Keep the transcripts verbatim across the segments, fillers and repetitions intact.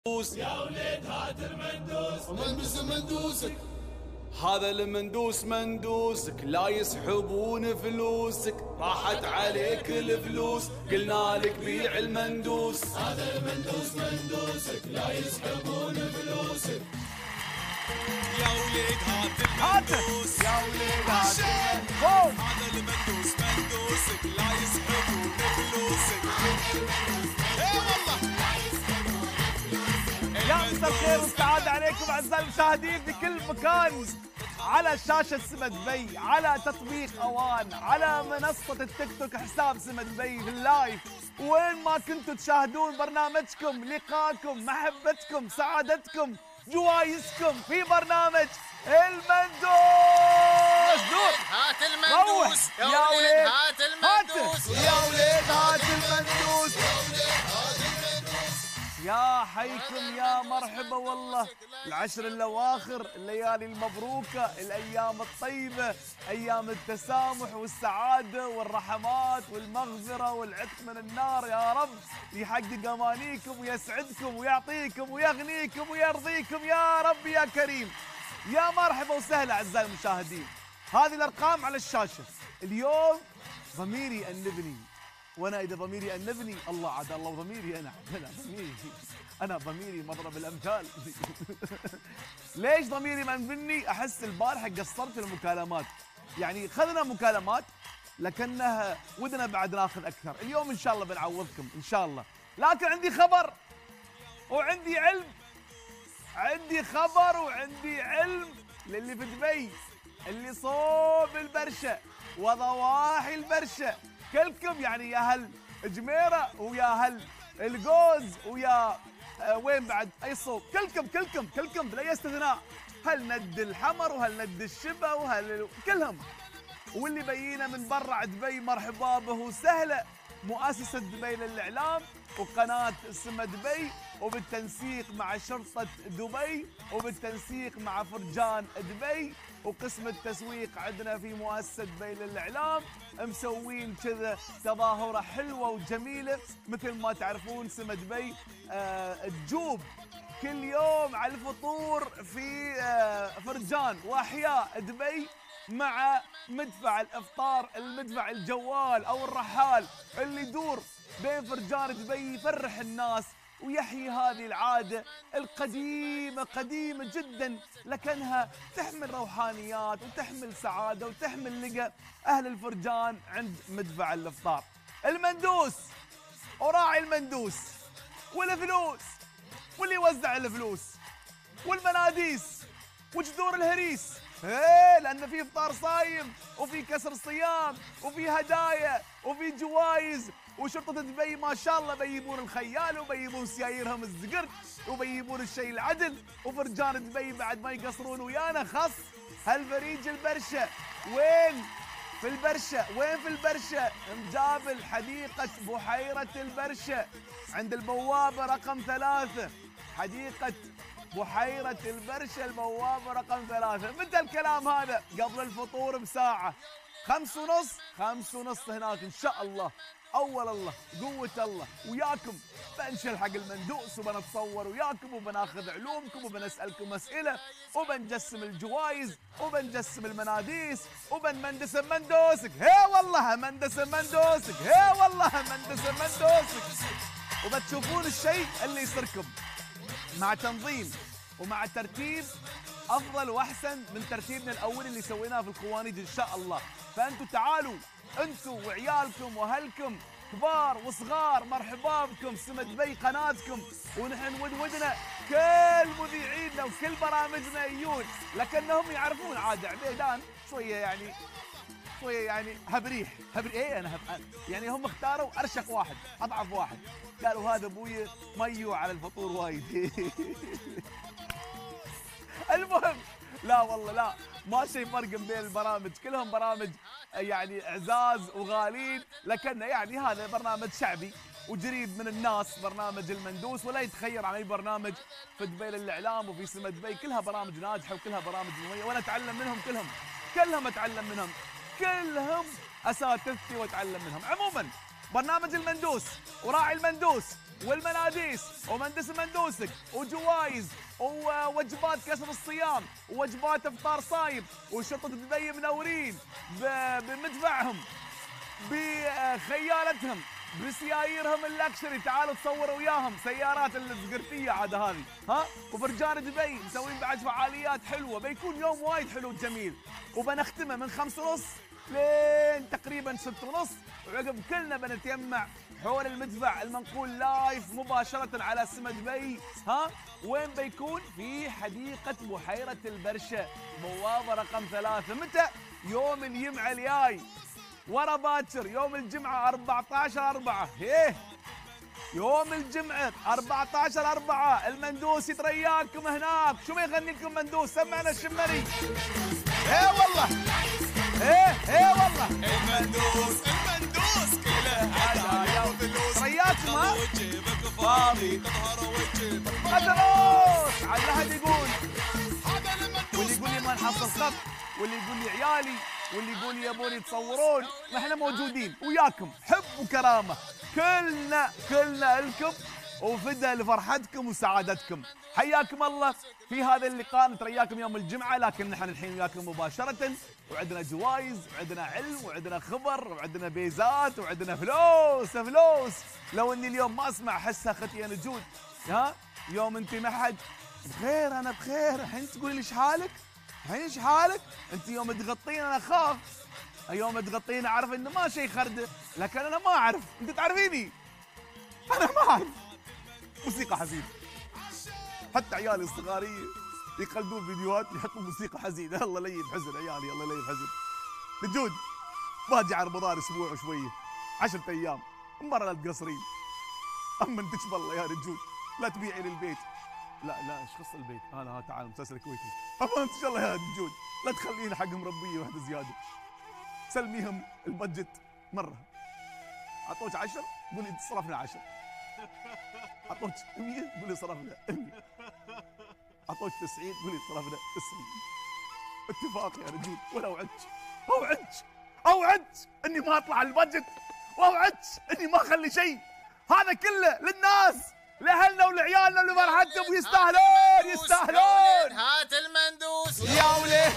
يا وليد هات المندوس ومندوس مندوسك. هذا المندوس مندوسك لا يسحبون فلوسك، راحت عليك الفلوس قلنا لك بيع المندوس. هذا المندوس مندوسك لا يسحبون فلوسك. يا وليد هات المندوس يا وليد هات المندوس. هذا المندوس مندوسك لا يسحبون فلوسك. اي والله يا مساء الخير والسعادة عليكم أعزائي المشاهدين في كل مكان على شاشة سما دبي، على تطبيق أوان، على منصة التيك توك حساب سما دبي في اللايف، وين ما كنتوا تشاهدون برنامجكم، لقاكم، محبتكم، سعادتكم، جوايزكم في برنامج المندوس. دور هات المندوس يا وليد هات المندوس يا وليد هات المندوس. يا حيكم يا مرحبا والله. العشر الأواخر، الليالي المبروكة، الأيام الطيبة، أيام التسامح والسعادة والرحمات والمغفرة والعتق من النار. يا رب يحقق أمانيكم ويسعدكم ويعطيكم ويغنيكم ويرضيكم يا رب يا كريم. يا مرحبا وسهلا أعزائي المشاهدين. هذه الأرقام على الشاشة. اليوم ضميري أنبني، وانا اذا ضميري انبني الله عاد الله وضميري انا انا ضميري انا ضميري مضرب الامثال. ليش ضميري منبني؟ احس البارحه قصرت في المكالمات، يعني خذنا مكالمات لكنها ودنا بعد ناخذ اكثر. اليوم ان شاء الله بنعوضكم ان شاء الله. لكن عندي خبر وعندي علم، عندي خبر وعندي علم للي في دبي، اللي صوب البرشه وضواحي البرشه كلكم، يعني يا هل جميره ويا هل الجوز ويا آه وين بعد اي صوب، كلكم كلكم كلكم بلا استثناء، هل ند الحمر وهل ند الشبه وهل كلهم، واللي بينا من برا دبي مرحبا به وسهلا. مؤسسة دبي للإعلام وقناة سما دبي وبالتنسيق مع شرطة دبي وبالتنسيق مع فرجان دبي وقسم التسويق عندنا في مؤسسة دبي للإعلام مسوين كذا تظاهرة حلوة وجميلة. مثل ما تعرفون سما دبي آه تجوب كل يوم على الفطور في آه فرجان وأحياء دبي مع مدفع الافطار، المدفع الجوال او الرحال اللي يدور بين فرجان دبي، يفرح الناس ويحيي هذه العاده القديمه قديمه جدا، لكنها تحمل روحانيات وتحمل سعاده وتحمل لقى اهل الفرجان عند مدفع الافطار. المندوس وراعي المندوس والفلوس واللي يوزع الفلوس والمناديس وجذور الهريس، ايه لان في افطار صايم وفي كسر صيام وفي هدايا وفي جوائز، وشرطة دبي ما شاء الله بيجيبون الخيال وبيجيبون سياييرهم الزقر وبيجيبون الشيء العدل، وفرجان دبي بعد ما يقصرون ويانا خص هالفريج البرشة. وين في البرشة؟ وين في البرشة؟ مجابل حديقة بحيرة البرشة عند البوابة رقم ثلاثة، حديقة بحيرة البرشة البوابة رقم ثلاثة. متى الكلام هذا؟ قبل الفطور بساعة، خمس ونص خمس ونص هناك إن شاء الله. أول الله قوة الله وياكم بنشل حق المندوس وبنتصور وياكم وبناخذ علومكم وبنسألكم أسئلة وبنجسم الجوائز وبنجسم المناديس وبنمندسم مندوسك. هي والله مندسم مندوسك، هي والله مندسم مندوسك. وبتشوفون الشيء اللي يصيركم مع تنظيم ومع ترتيب افضل واحسن من ترتيبنا الاول اللي سويناه في الخوانيج ان شاء الله. فانتم تعالوا انتم وعيالكم واهلكم كبار وصغار، مرحبا بكم سما دبي قناتكم، ونحن ود ودنا كل مذيعينا وكل برامجنا يجون، لكنهم يعرفون عاد عبيدان شويه يعني شويه يعني هبريح هبريح ايه انا هب... يعني هم اختاروا ارشق واحد اضعف واحد، قالوا هذا ابوي ميو على الفطور وايد. المهم لا والله لا، ما شيء فرق بين البرامج، كلهم برامج يعني اعزاز وغالين، لكن يعني هذا برنامج شعبي وقريب من الناس، برنامج المندوس، ولا يتخير عن اي برنامج في دبي للاعلام وفي سما دبي. كلها برامج ناجحه وكلها برامج مميزه، وانا اتعلم منهم كلهم كلهم اتعلم منهم كلهم اساتذتي واتعلم منهم. عموما برنامج المندوس وراعي المندوس والمناديس ومندس مندوسك وجوائز ووجبات كسر الصيام ووجبات افطار صايم وشرطه دبي منورين بمدفعهم بخيالتهم بسياييرهم اللكشري. تعالوا تصوروا وياهم سيارات الزقرتيه عاد هذه ها. وبرجان دبي مسوين بعد فعاليات حلوه. بيكون يوم وايد حلو وجميل. وبنختمه من خمس ونص لين تقريبا ست ونص. وعقب كلنا بنتجمع حول المدفع المنقول لايف مباشره على سما دبي ها. وين بيكون؟ في حديقه بحيره البرشه بوابه رقم ثلاثه. متى؟ يوم الجمعه الجاي ورا باكر يوم الجمعة أربعة عشر أربعة. ايه يوم الجمعة أربعة عشر أربعة المندوس يترياكم هناك. شو ما يغني لكم مندوس؟ سمعنا الشمري. ايه والله ايه ايه والله المندوس المندوس كله هدايا وفلوس. ترياكم ها؟ وجيبك فاضي تظهر وجهك قدروس. على هذا يقول هذا المندوس. واللي يقول لي ما نحصل خط واللي يقول لي عيالي واللي يقول لي يبوني تصورون. نحن موجودين وياكم حب وكرامه. كلنا كلنا لكم وفدا لفرحتكم وسعادتكم. حياكم الله في هذا اللقاء. نترياكم يوم الجمعه لكن نحن الحين وياكم مباشره. وعندنا جوائز وعندنا علم وعندنا خبر وعندنا بيزات وعندنا فلوس فلوس. لو اني اليوم ما اسمع حسها اختي يا نجود ها. يوم انت ما حد بخير انا بخير. الحين تقولي لي ايش حالك؟ الحين ايش حالك؟ انت يوم تغطين انا اخاف. يوم تغطين اعرف انه ما شيء خرده. لكن انا ما اعرف. انت تعرفيني انا ما اعرف. موسيقى حزينه. حتى عيالي الصغاريه يقلدون فيديوهات يحطوا موسيقى حزينه. الله لين حزن عيالي الله لين حزن. نجود باجي على رمضان اسبوع وشويه عشرة ايام مره لا تقصرين. اما انت بالله يا نجود لا تبيعي للبيت. لا لا ايش خص البيت؟ انا ها تعال مسلسل كويتي. اما انت ان شاء الله يا نجود لا تخلينا حق مربيه واحده زياده. سلميهم البادجت مره. عطوك عشر قولي صرفنا عشر. عطوك مية قولي صرفنا مية. عطوك تسعين قولي صرفنا تسعين. اتفاق يا رجل. ولا اوعدك اوعدك اوعدك اني ما اطلع البادجت واوعدك اني ما اخلي شيء. هذا كله للناس لاهلنا ولعيالنا ولفرحتهم ويستاهلون يستاهلون. هات المندوس يا وليه.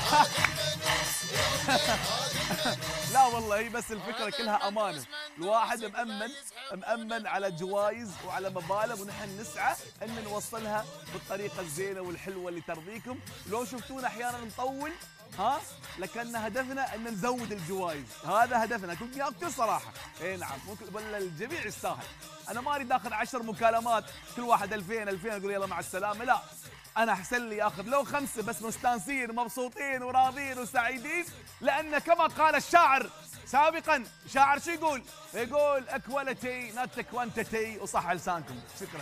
لا والله هي بس الفكره كلها امانه. الواحد مأمن مأمن على جوائز وعلى مبالغ ونحن نسعى ان نوصلها بالطريقه الزينه والحلوه اللي ترضيكم. لو شفتونا احيانا نطول ها لكن هدفنا ان نزود الجوائز. هذا هدفنا. كنت بكل صراحه. اي نعم ممكن ولا الجميع يستاهل. انا ما اريد اخذ عشر مكالمات كل واحد ألفين ألفين اقول يلا مع السلامه. لا انا احسن لي اخذ لو خمسه بس مستانسين ومبسوطين وراضين وسعيدين. لان كما قال الشاعر سابقا شاعر شو يقول؟ يقول اكواليتي نوت كوانتيتي. وصح لسانكم. شكرا.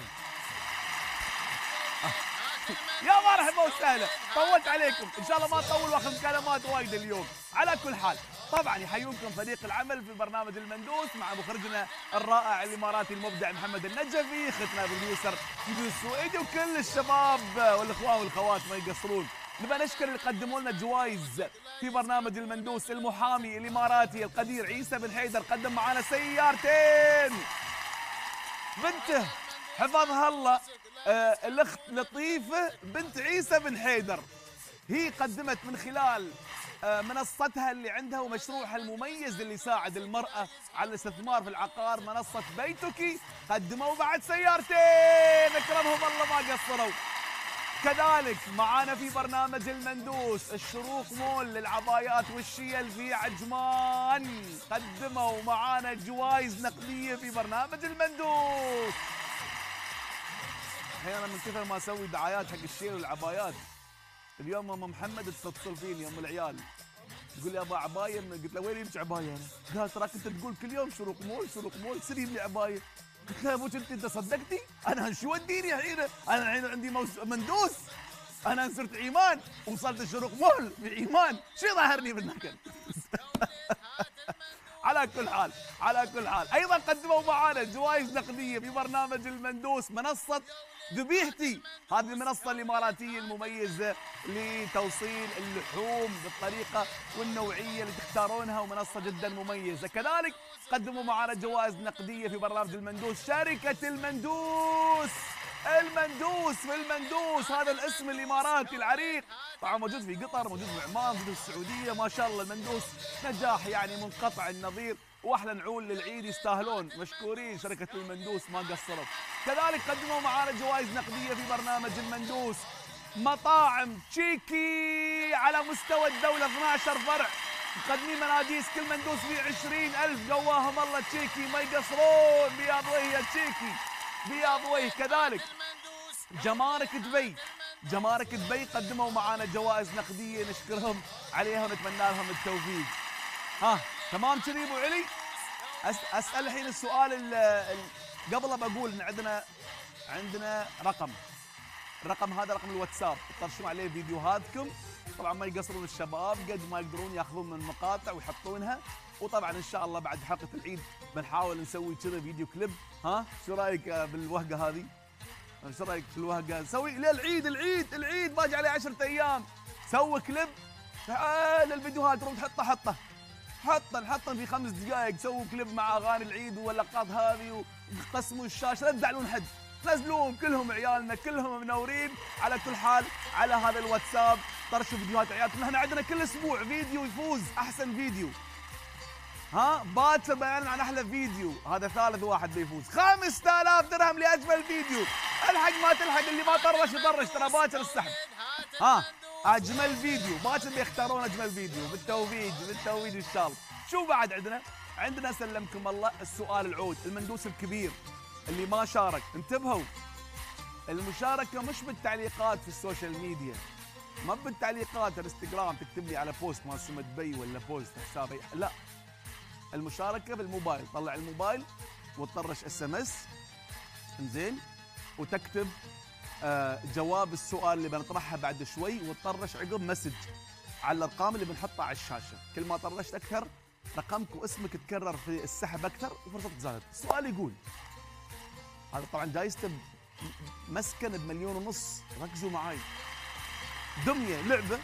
يا مرحبا وسهلا. طولت عليكم. ان شاء الله ما اطول واخذ مكالمات وايد اليوم. على كل حال طبعا يحيونكم فريق العمل في برنامج المندوس مع مخرجنا الرائع الاماراتي المبدع محمد النجفي. اختنا بروديوسر يدو السويدي وكل الشباب والاخوان والخوات ما يقصرون. نبغى نشكر اللي قدموا لنا جوائز في برنامج المندوس. المحامي الاماراتي القدير عيسى بن حيدر قدم معنا سيارتين. بنته حفظها الله آه الاخت لطيفه بنت عيسى بن حيدر هي قدمت من خلال آه منصتها اللي عندها ومشروعها المميز اللي يساعد المراه على الاستثمار في العقار منصه بيتك. قدموا بعد سيارتين اكرمهم الله ما قصروا. كذلك معانا في برنامج المندوس الشروق مول للعبايات والشيل في عجمان. قدموا معانا جوائز نقديه في برنامج المندوس. احيانا من كثر ما اسوي دعايات حق الشيل والعبايات اليوم ام محمد تتصل فيني ام العيال تقول لي ابا عبايه. قلت له وين يمشي عبايه انا؟ قال تراك انت تقول كل يوم شروق مول شروق مول سري لي عبايه. قلت لها ابوك انت انت صدقتي؟ انا شو وديني الحين؟ انا الحين عندي مندوس. انا صرت عيمان وصلت الشروق مول في عيمان. شو ظاهرني بالنكد؟ على كل حال على كل حال ايضا قدموا معانا جوائز نقديه في برنامج المندوس منصه ذبيحتي، هذه المنصه الاماراتيه المميزه لتوصيل اللحوم بالطريقه والنوعيه اللي تختارونها، ومنصه جدا مميزه. كذلك قدموا معانا جوائز نقديه في برنامج المندوس شركه المندوس. المندوس في المندوس هذا الاسم الاماراتي العريق، طبعا موجود في قطر، موجود في عمان، موجود في السعوديه، ما شاء الله المندوس نجاح يعني منقطع النظير، واحلى نعول للعيد يستاهلون، مشكورين شركه المندوس ما قصروا. كذلك قدموا معانا جوائز نقديه في برنامج المندوس مطاعم تشيكي على مستوى الدوله، اثني عشر فرع مقدمين مناديس، كل مندوس فيه عشرين ألف، قواهم الله تشيكي ما يقصرون، بياض وجه تشيكي بياض وجه. كذلك جمارك دبي، جمارك دبي قدموا معانا جوائز نقديه نشكرهم عليها ونتمنى لهم التوفيق. ها تمام كذي ابو علي؟ اسال الحين السؤال ال ال قبل بقول ان عندنا عندنا رقم، الرقم هذا رقم الواتساب تطرشون عليه فيديوهاتكم، طبعا ما يقصرون الشباب قد ما يقدرون ياخذون من المقاطع ويحطونها، وطبعا ان شاء الله بعد حلقه العيد بنحاول نسوي كذا فيديو كليب. ها شو رايك بالوهقه هذه؟ شو رايك في الوهقه؟ نسوي للعيد العيد العيد باقي عليه عشرة ايام، سوي كليب تعال الفيديوهات تروح تحطه حطه حطه نحطه في خمس دقائق، سووا كليب مع اغاني العيد واللقطات هذه وقسموا الشاشه، لا تزعلون حد، نزلوهم كلهم عيالنا كلهم منورين. على كل حال على هذا الواتساب طرشوا فيديوهات عيالكم، احنا عندنا كل اسبوع فيديو يفوز احسن فيديو. ها باكر بيعلن عن احلى فيديو، هذا ثالث واحد بيفوز، خمسة آلاف درهم لاجمل فيديو. الحق ما تلحق، اللي ما طرش يطرش، ترى باكر السحب. ها اجمل فيديو باكر بيختارون اجمل فيديو، بالتوفيق بالتوفيق ان شاء الله. شو بعد عندنا؟ عندنا سلمكم الله السؤال العود، المندوس الكبير اللي ما شارك انتبهوا، المشاركه مش بالتعليقات في السوشيال ميديا، ما بالتعليقات الانستغرام تكتب لي على بوست مال سمة دبي ولا بوست حسابي، لا، المشاركه بالموبايل، طلع الموبايل وتطرش اس ام اس انزين، وتكتب آه جواب السؤال اللي بنطرحها بعد شوي، وتطرش عقب مسج على الارقام اللي بنحطها على الشاشه، كل ما طرشت اكثر رقمك واسمك تكرر في السحب اكثر وفرصتك زادت. السؤال يقول، هذا طبعا جايزته مسكن بمليون ونص، ركزوا معاي. دميه لعبه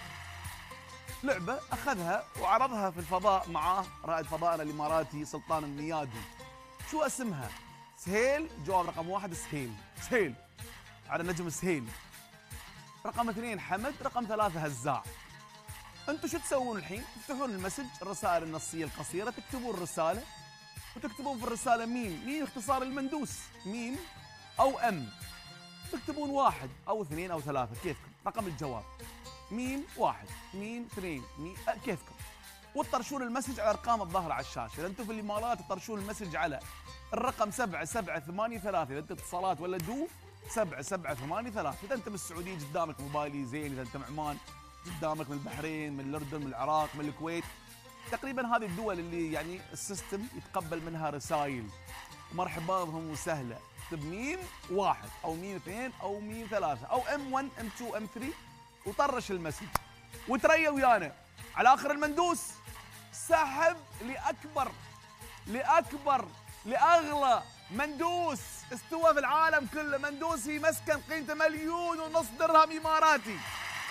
لعبه اخذها وعرضها في الفضاء معاه رائد فضائنا الاماراتي سلطان النيادي. شو اسمها؟ سهيل، جواب رقم واحد سهيل، سهيل على نجم سهيل. رقم اثنين حمد، رقم ثلاثة هزاع. انتم شو تسوون الحين؟ تفتحون المسج الرسائل النصيه القصيره، تكتبون الرساله وتكتبون في الرساله ميم، ميم اختصار المندوس، ميم او ام، تكتبون واحد او اثنين او ثلاثه كيفكم، رقم الجواب ميم واحد ميم اثنين ميم أه كيفكم، وتطرشون المسج على ارقام الظاهره على الشاشه. اذا انتم في الامارات تطرشون المسج على الرقم سبعة سبعة ثمانية ثلاثة، اذا انت اتصالات ولا دو سبعة سبعة ثمانية ثلاثة، اذا انت من السعوديه قدامك موبايلي زين، اذا انت من عمان قدامك من البحرين من الاردن من العراق من الكويت، تقريبا هذه الدول اللي يعني السيستم يتقبل منها رسائل، مرحبا بهم وسهلا، اكتب ميم واحد او ميم اثنين او ميم ثلاثة او ام واحد ام اثنين ام ثلاثة وطرش المسج وتريا ويانا. على اخر المندوس سحب لاكبر لاكبر لاغلى مندوس استوى في العالم كله، مندوس في مسكن قيمته مليون ونص درهم اماراتي،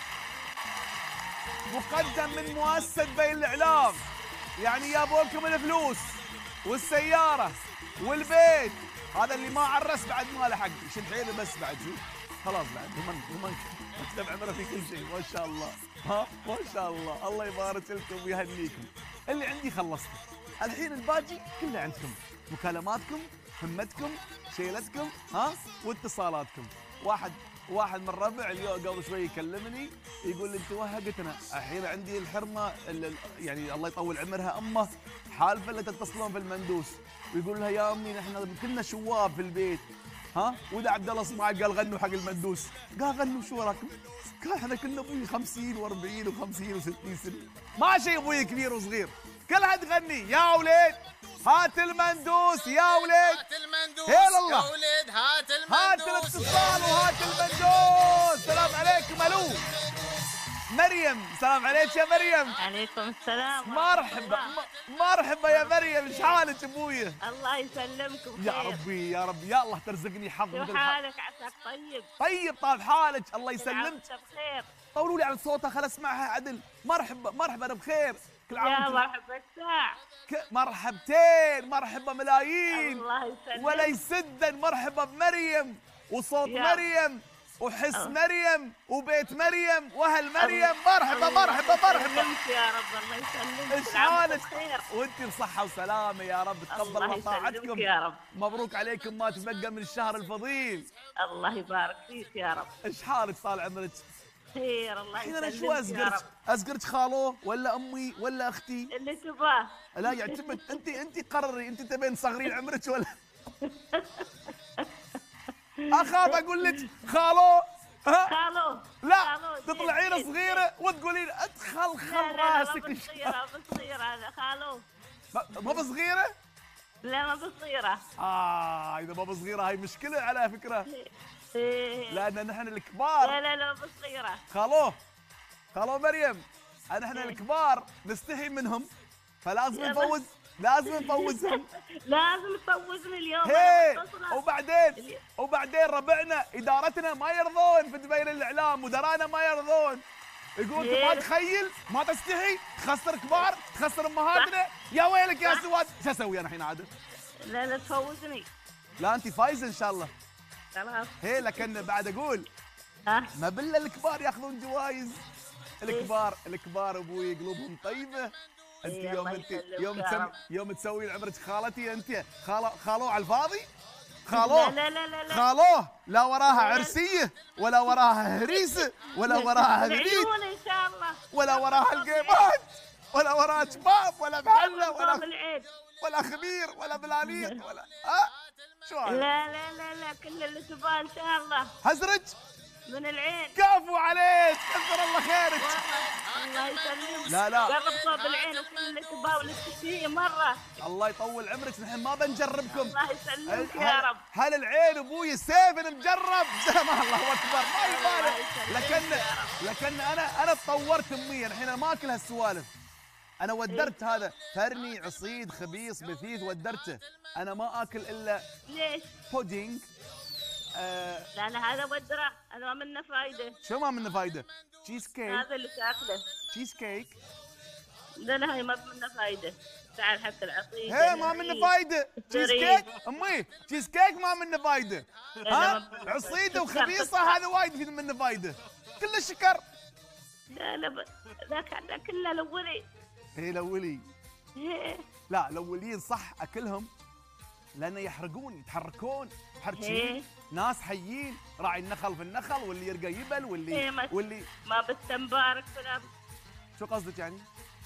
مقدم من مؤسسة دبي الإعلام، يعني يابوكم الفلوس والسيارة والبيت، هذا اللي ما عرس بعد ما له حق، يشد حيله بس بعد شو خلاص بعد ضمن ضمن مكتب عمره في كل شيء، ما شاء الله، ها ما شاء الله، الله يبارك لكم ويهنيكم. اللي عندي خلصته، الحين الباقي كله عندكم، مكالماتكم، همتكم، شيلتكم، ها واتصالاتكم. واحد واحد من الربع اليوم قبل شوي يكلمني يقول لي انت وهقتنا، الحين عندي الحرمه يعني الله يطول عمرها امه حالفه لا تتصلون في المندوس، ويقول لها يا امي نحن كلنا شواب في البيت، ها واذا عبد الله اسماعيل قال غنوا حق المندوس، قال غنوا شو وراكم؟ قال احنا كنا ابوي خمسين وأربعين وخمسين وستين سنه، ما شيء ابوي كبير وصغير، كلها تغني يا وليد هات المندوس يا وليد، هات المندوس يا الله يا وليد هات المندوس، هات الاتصال وهات المندوس. السلام عليكم. الو مريم، سلام عليك يا مريم. عليكم السلام. مرحبا مرحبا يا مريم، ايش حالك ابويا؟ الله يسلمكم. يا ربي يا ربي، يا الله ترزقني حظ شو مثل حالك؟ عساك طيب. طيب طال حالك، الله يسلمك. انت بخير. طولوا لي عن صوتها خل اسمعها عدل. مرحبا مرحبا، انا بخير. كل عام يا مرحبا الساع. مرحبتين، مرحبا ملايين. الله يسلمك. ولا يسدن. مرحبا بمريم وصوت يا. مريم وحس أه. مريم وبيت مريم واهل مريم. مرحبا مرحبا مرحبا. يسلمك يا رب، الله يسلمك. ايش حالك؟ وانت بصحه وسلامه يا رب، تقبل الله طاعتكم يا رب. مبروك عليكم ما تبقى من الشهر الفضيل. الله يبارك فيك يا رب. ايش حالك طال عمرك؟ خير الله الحين انا يسلمك شو يا ازقرك؟ رب. ازقرك خالو ولا امي ولا اختي؟ اللي تباه. لا يعتمد، انت انت قرري، انت تبين تصغرين عمرك ولا اخاف اقول لك خالو. ها؟ خالو. لا خالو. تطلعين صغيره وتقولين ادخل خل لا لا راسك. ما بصغيرة بصغيرة هذا خالو. ما بصغيره؟ لا ما بصغيرة. اه اذا ما بصغيره هاي مشكله على فكره، إيه. لان نحن الكبار. لا لا لا بصغيرة. خالو خالو مريم، نحن إيه. الكبار نستحي منهم، فلازم يلا. نفوز، لازم نفوزهم. لازم تفوزني اليوم. هي أنا متصلة. وبعدين وبعدين ربعنا ادارتنا ما يرضون في دبي الاعلام، مدرانا ما يرضون، يقولون انت ما ليه؟ تخيل ما تستحي تخسر كبار تخسر امهاتنا. يا ويلك يا صح. سواد، شو اسوي انا الحين عاد؟ لا لا تفوزني. لا انت فايزه ان شاء الله. خلاص. هي لكن بعد اقول ها. ما بالله الكبار ياخذون جوائز. الكبار الكبار ابوي قلوبهم طيبه. انت إيه يوم الله انت يسلمك يوم يا تسم رب. يوم تسوي عمرك خالتي انت خالو خالو على الفاضي. خالو لا لا لا لا. خالوه لا وراها لا. عرسيه ولا وراها هريسه ولا وراها هبيد العيون ان شاء الله. ولا وراها القيمات ولا وراها شباب ولا محله ولا العين. ولا خبير ولا بلاليط ولا ها. شو هذا؟ لا لا لا لا كل اللي تباه ان شاء الله هزرج من العين. كفو عليك، كثر الله خيرك. الله يسلمك. لا لا. قرب صوب العين وكل اللي تباه واللي تشتهيه مره. الله يطول عمرك، نحن ما بنجربكم. الله يسلمك هل- يا رب. هل العين ابوي سيف مجرب؟ ما الله اكبر ما يبالغ. الله يسلمك لكن يا رب. لكن انا انا تطورت اميا، الحين أنا ما اكل هالسوالف. انا ودرت هذا فرني عصيد خبيص بثيث ودرته، انا ما اكل الا ليش؟ بودينج. آه لا لا هذا ودره، هذا ما منه فايده. شو ما منه فايده؟ تشيز كيك. هذا اللي تاكله. تشيز كيك. لا لا هاي ما منه فايده. تعال حتى العصير. هي ما منه فايده. تشيز كيك امي، تشيز كيك ما منه فايده. ها عصيده وخبيصه هذا وايد في منه فايده، كله شكر. لا لا ب... ذاك ذاك كله الاولي. هي الاولي. لا الاولين صح اكلهم لانه يحرقون يتحركون حركين، ناس حيين، راعي النخل في النخل واللي يرقى يبل واللي إيه ما- واللي ما بتنبارك فلا. شو قصدك يعني؟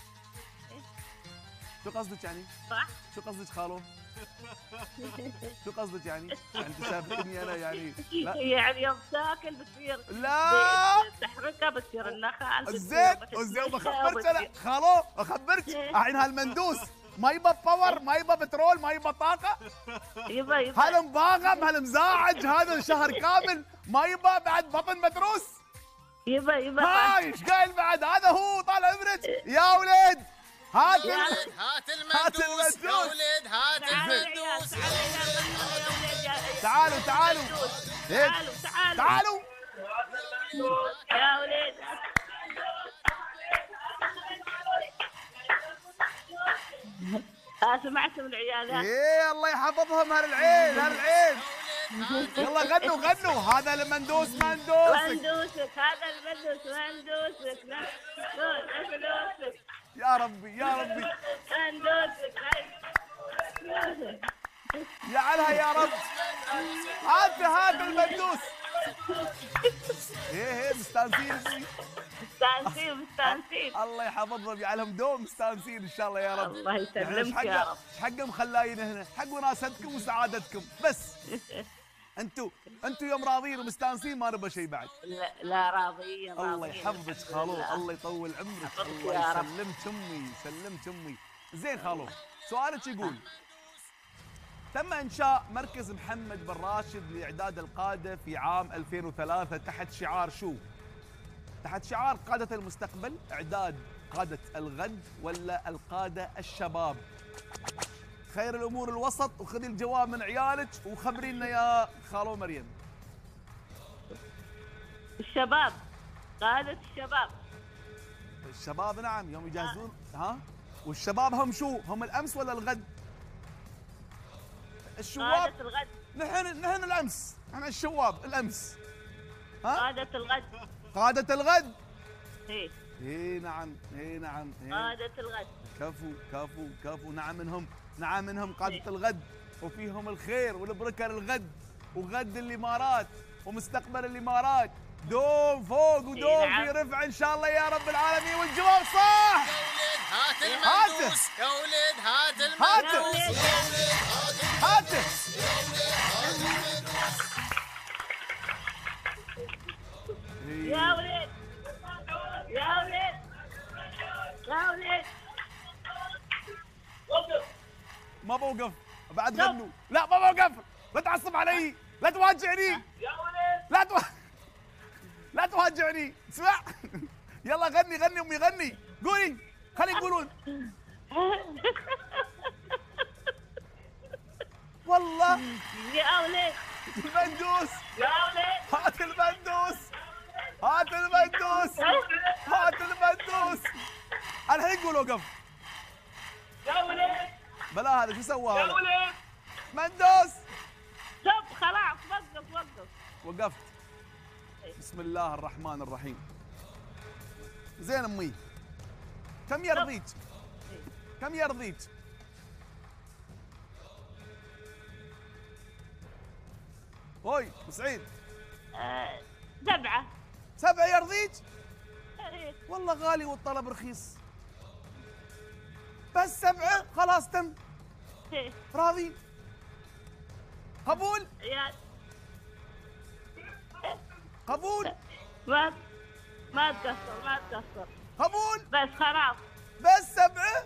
شو قصدك يعني؟ صح. شو قصدك خالو؟ شو قصدك يعني؟ يعني انت شافتني انا يعني لا يعني يوم تاكل بتصير لا تحرقها بتصير النخل. زين زين بخبرك انا خالو اخبرك الحين هالمندوس ما يبى باور، ما يبى بترول، ما يبى طاقه. يبا يبا هذا مباغم، هذا مزاعج، هذا شهر كامل ما يبى بعد بطن مدروس. يبا يبا هاي ايش قايل بعد؟ هذا هو طال عمرك يا ولد. هات يا ال- هات هات المندوس يا المندوس. ولد، هات تعالوا يا عيال، المندوس. تعالوا يا ولاد، يا- تعالوا تعالوا هيك. تعالوا تعالوا تعالوا يا ولد. ها سمعتوا العيال ها؟ ايه الله يحفظهم هالعين هالعين. يلا غنوا غنوا. هذا المندوس مندوسك. مندوسك هذا المندوس مندوسك مندوسك يا ربي يا ربي مندوسك. يجعلها يا رب. هات هات المندوس. ايه ايه مستانسين ابوي. مستانسين مستانسين. الله يحفظهم يجعلهم دوم مستانسين ان شاء الله يا رب. الله يعني إيش يسلمك يا حقه رب. ايش حقهم خلاين هنا؟ حق وناستكم وسعادتكم بس. انتوا انتوا يوم راضيين ومستانسين ما نبغى شيء بعد. لا, لا راضية الله راضية. يحفظك الحمد خالو، لله. الله يطول عمرك، يحفظك الله يا رب. يسلمك امي يسلمك امي. زين خالو، سؤالك يقول تم انشاء مركز محمد بن راشد لاعداد القاده في عام ألفين وثلاثة تحت شعار شو؟ تحت شعار قادة المستقبل، إعداد قادة الغد ولا القادة الشباب؟ خير الأمور الوسط، وخذي الجواب من عيالك وخبرينا يا خالو مريم. الشباب، قادة الشباب. الشباب نعم، يوم يجهزون ها؟ والشباب هم شو؟ هم الأمس ولا الغد؟ الشواب قادة الغد. نحن نحن الأمس، احنا الشواب الأمس. ها؟ قادة الغد. قادة الغد. هي اي نعم، اي نعم، إيه. قادة الغد. كفو كفو كفو، نعم منهم، نعم منهم قادة الغد، وفيهم الخير والبركة للغد، وغد الإمارات ومستقبل الإمارات، دوم فوق ودوم نعم. في رفع إن شاء الله يا رب العالمين. والجواب صح. هات هاته. المندوس يا ولد، هات هاته. المندوس هاته. يا ولد، يا ولد، يا ولد. ما بوقف بعد غنوا، لا ما بوقف، لا تعصب علي، لا تواجعني يا ولد. لا تو... لا تواجعني، اسمع. يلا غني غني امي غني، قولي، خلي يقولون. والله يا ولد، المندوس، يا ولد. هات المندوس، هات المندوس، هات المندوس. الحين قول وقف. يا ولد، بلا هذا شو سوى يا هذا؟ ولد. مندوس. شوف خلاص، وقف وقف. وقفت. بسم الله الرحمن الرحيم. زين امي، كم يرضيك؟ كم يرضيك؟ هوي ابو سعيد، آه، سبعة. سبعة يرضيك؟ إيه. والله غالي والطلب رخيص. بس سبعة خلاص تم. إيه. راضي؟ قبول؟ يا قبول؟ ما ما تقصر، ما تقصر. قبول؟ بس خلاص، بس سبعة؟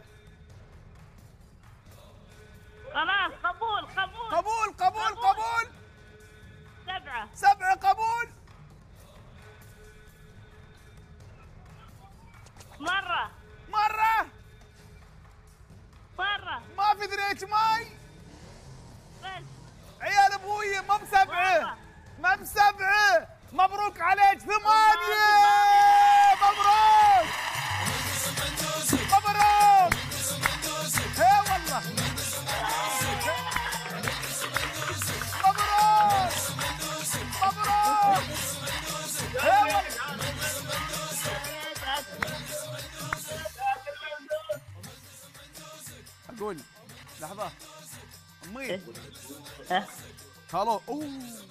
خلاص قبول قبول. قبول قبول قبول. سبعة. سبعة قبول. مرة مرة مرة ما في دريج ماي. بس. عيال ابوي ما بسبعة، ما بسبعة. مبروك عليك ثمانية. مبروك مبروك. هي والله مبروك مبروك. هي والله. اقول لحظة امي، ها هالو. اوه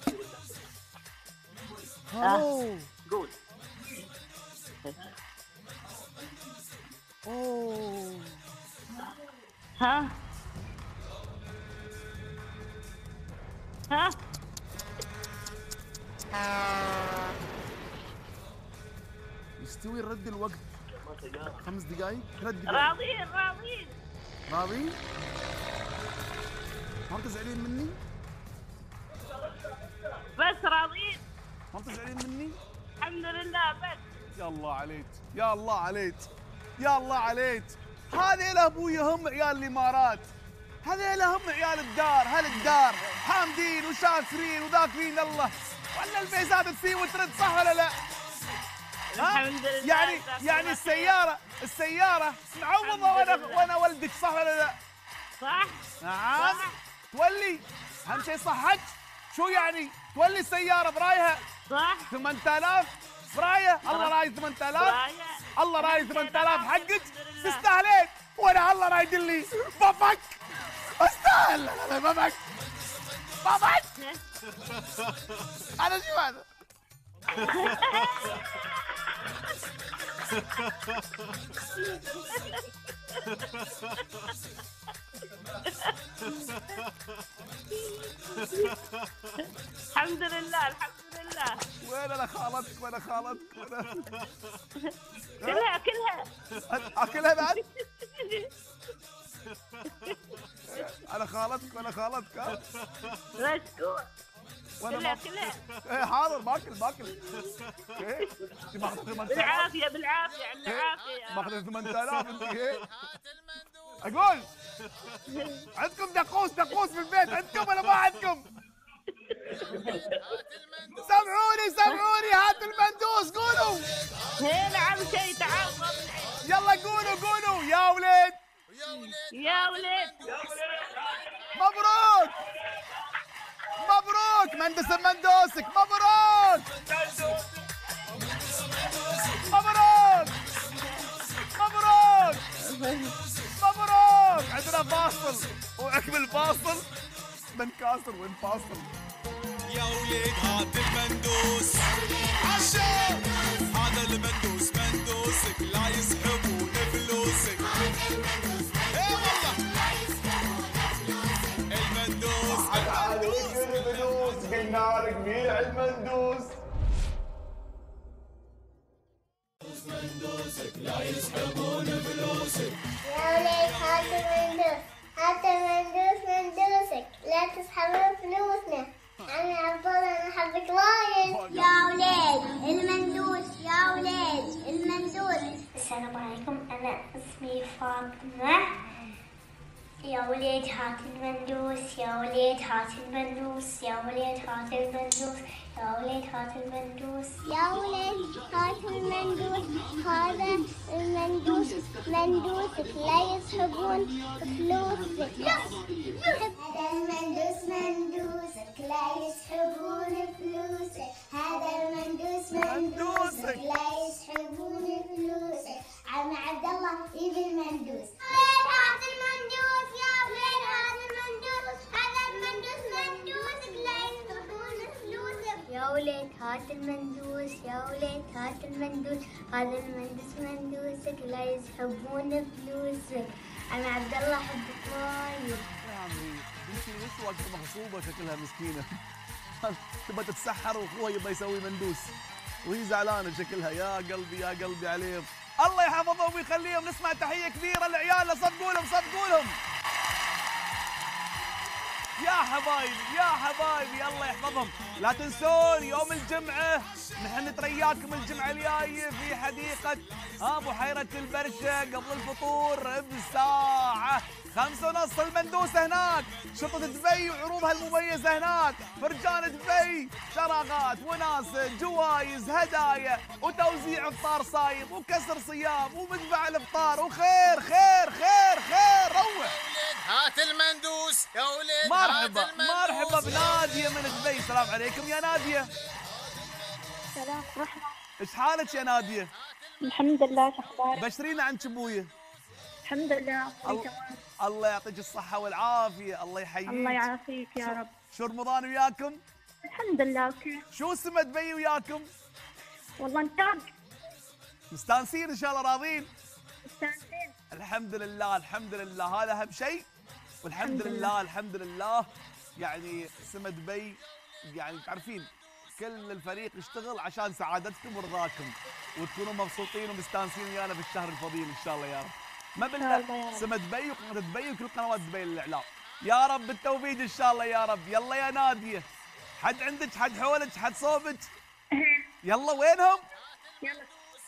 هالو. قول. اوه ها ها يستوي الرد الوقت خمس دقائق، ثلاث دقائق. راضين راضين. راضي؟ ما تزعلين مني؟ بس راضين ما تزعلين مني؟ الحمد لله. بس يا الله عليك، يا الله عليك، يا الله عليك. هذيل ابوي هم عيال الامارات، هذيل هم عيال الدار، هل الدار حامدين وشاكرين وذاكرين الله. ولا البيزات تسي وترد، صح ولا لا؟ ها؟ الحمد لله. يعني جزاك يعني الله السيارة السيارة معوضة وانا لله. وانا ولدك، صح ولا لا؟ صح نعم. صح. تولي اهم شيء صحك. شو يعني؟ تولي السيارة برايها صح. ثمانية آلاف برايه. الله راي ثمانية آلاف. براية. الله راي ثمانية آلاف حقك. الحمد لله. تستاهلين. وانا الله رايد لي بابك. استاهل. لا لا بابك بابك. انا شو هذا؟ الحمد لله الحمد لله. وين انا خالتك؟ وين خالتك؟ وين كلها كلها. اكلها بعد؟ انا خالتك ولا خالتك؟ ها؟ مشكور. وانا كلها ما كلها ايه حاضر باكل باكل. ايه انت ما اخذت ثمانية آلاف؟ بالعافية بالعافية على العافية ما اخذت ثمانية آلاف انت ايه؟ هات المندوس. اقول عندكم دقوس دقوس في البيت عندكم ولا ما عندكم؟ هات المندوس. سمعوني سمعوني هات المندوس قولوا. هي نعم شيء تعال قبل يلا قولوا قولوا يا ولد. ويا ولد يا ولد مبروك مبروك مهندس مندوسك مبروك مبروك مبروك مبروك. عندنا فاصل وعقب الفاصل بنكاسر ونفاصل. يا وليد هات المندوس عشان هذا المندوس مندوسك لا يسحبون فلوسك. اي والله المندوس عليك الفلوس قلنا لك بيع المندوس. مندوسك لا يسحبون فلوسك. يا وليد هات المندوس هات المندوس مندوسك لا تسحبون فلوسنا. أنا عبد الله أنا أحبك وايد. يا وليد المندوس يا وليد المندوس. السلام عليكم أنا اسمي فاطمة. يا وليد هات المندوس يا وليد هات المندوس يا وليد هات المندوس يا وليد هات المندوس. يا وليد هات المندوس هذا المندوس مندوسك لا يسحبون فلوسك. هذا المندوس مندوسك لا يسحبون فلوسك. هذا المندوس مندوسك لا يسحبون فلوسك. عم عبد الله يبي المندوس. هات المندوس يا وليد هات المندوس هذا المندوس مندوسك لا يسحبون فلوسك. يا وليد هات المندوس يا وليد هات المندوس هذا المندوس مندوسك لا يسحبون فلوسك. انا عبد الله احبك وايد. يا عمي بنتي ليش واقفه مغصوبه شكلها مسكينه. تبى تتسحر واخوها يبى يسوي مندوس وهي زعلانه شكلها. يا قلبي يا قلبي عليهم الله يحفظهم ويخليهم. نسمع تحيه كبيره لعيالنا صفقوا لهم صفقوا لهم يا حبايبي يا حبايبي الله يحفظهم. لا تنسون يوم الجمعة نحن نترياكم الجمعة الجاية في حديقة ها بحيرة البرشة قبل الفطور بساعة خمسة ونص. المندوسة هناك شرطة دبي وعروضها المميزة هناك. فرجان دبي شراغات وناس جوائز هدايا وتوزيع افطار صايم وكسر صيام ومدفع الافطار وخير خير خير خير. روح هات المندوس يا ولد. مرحبا هات المندوس. مرحبا بناديه من دبي. السلام عليكم يا ناديه. سلام رحمة. ايش حالك يا ناديه؟ الحمد لله شو اخبارك؟ بشرينا عن ابويا. الحمد لله الله, تمام. الله يعطيك الصحه والعافيه. الله يحييك. الله يعافيك يا رب. شو رمضان وياكم؟ الحمد لله اوكي. شو اسم دبي وياكم؟ والله انتاج مستانسين ان شاء الله راضين؟ مستانسين. الحمد لله الحمد لله هذا اهم شيء. والحمد الحمد لله الحمد لله يعني اسم دبي يعني تعرفين كل الفريق يشتغل عشان سعادتكم ورضاكم وتكونوا مبسوطين ومستانسين ويانا في الشهر الفضيل ان شاء الله يا رب. ما بالله سما دبي وقناه دبي وكل قنوات دبي للاعلام يا رب بالتوفيق ان شاء الله يا رب. يلا يا ناديه حد عندك حد حولك حد صوبك؟ يلا وينهم؟ يلا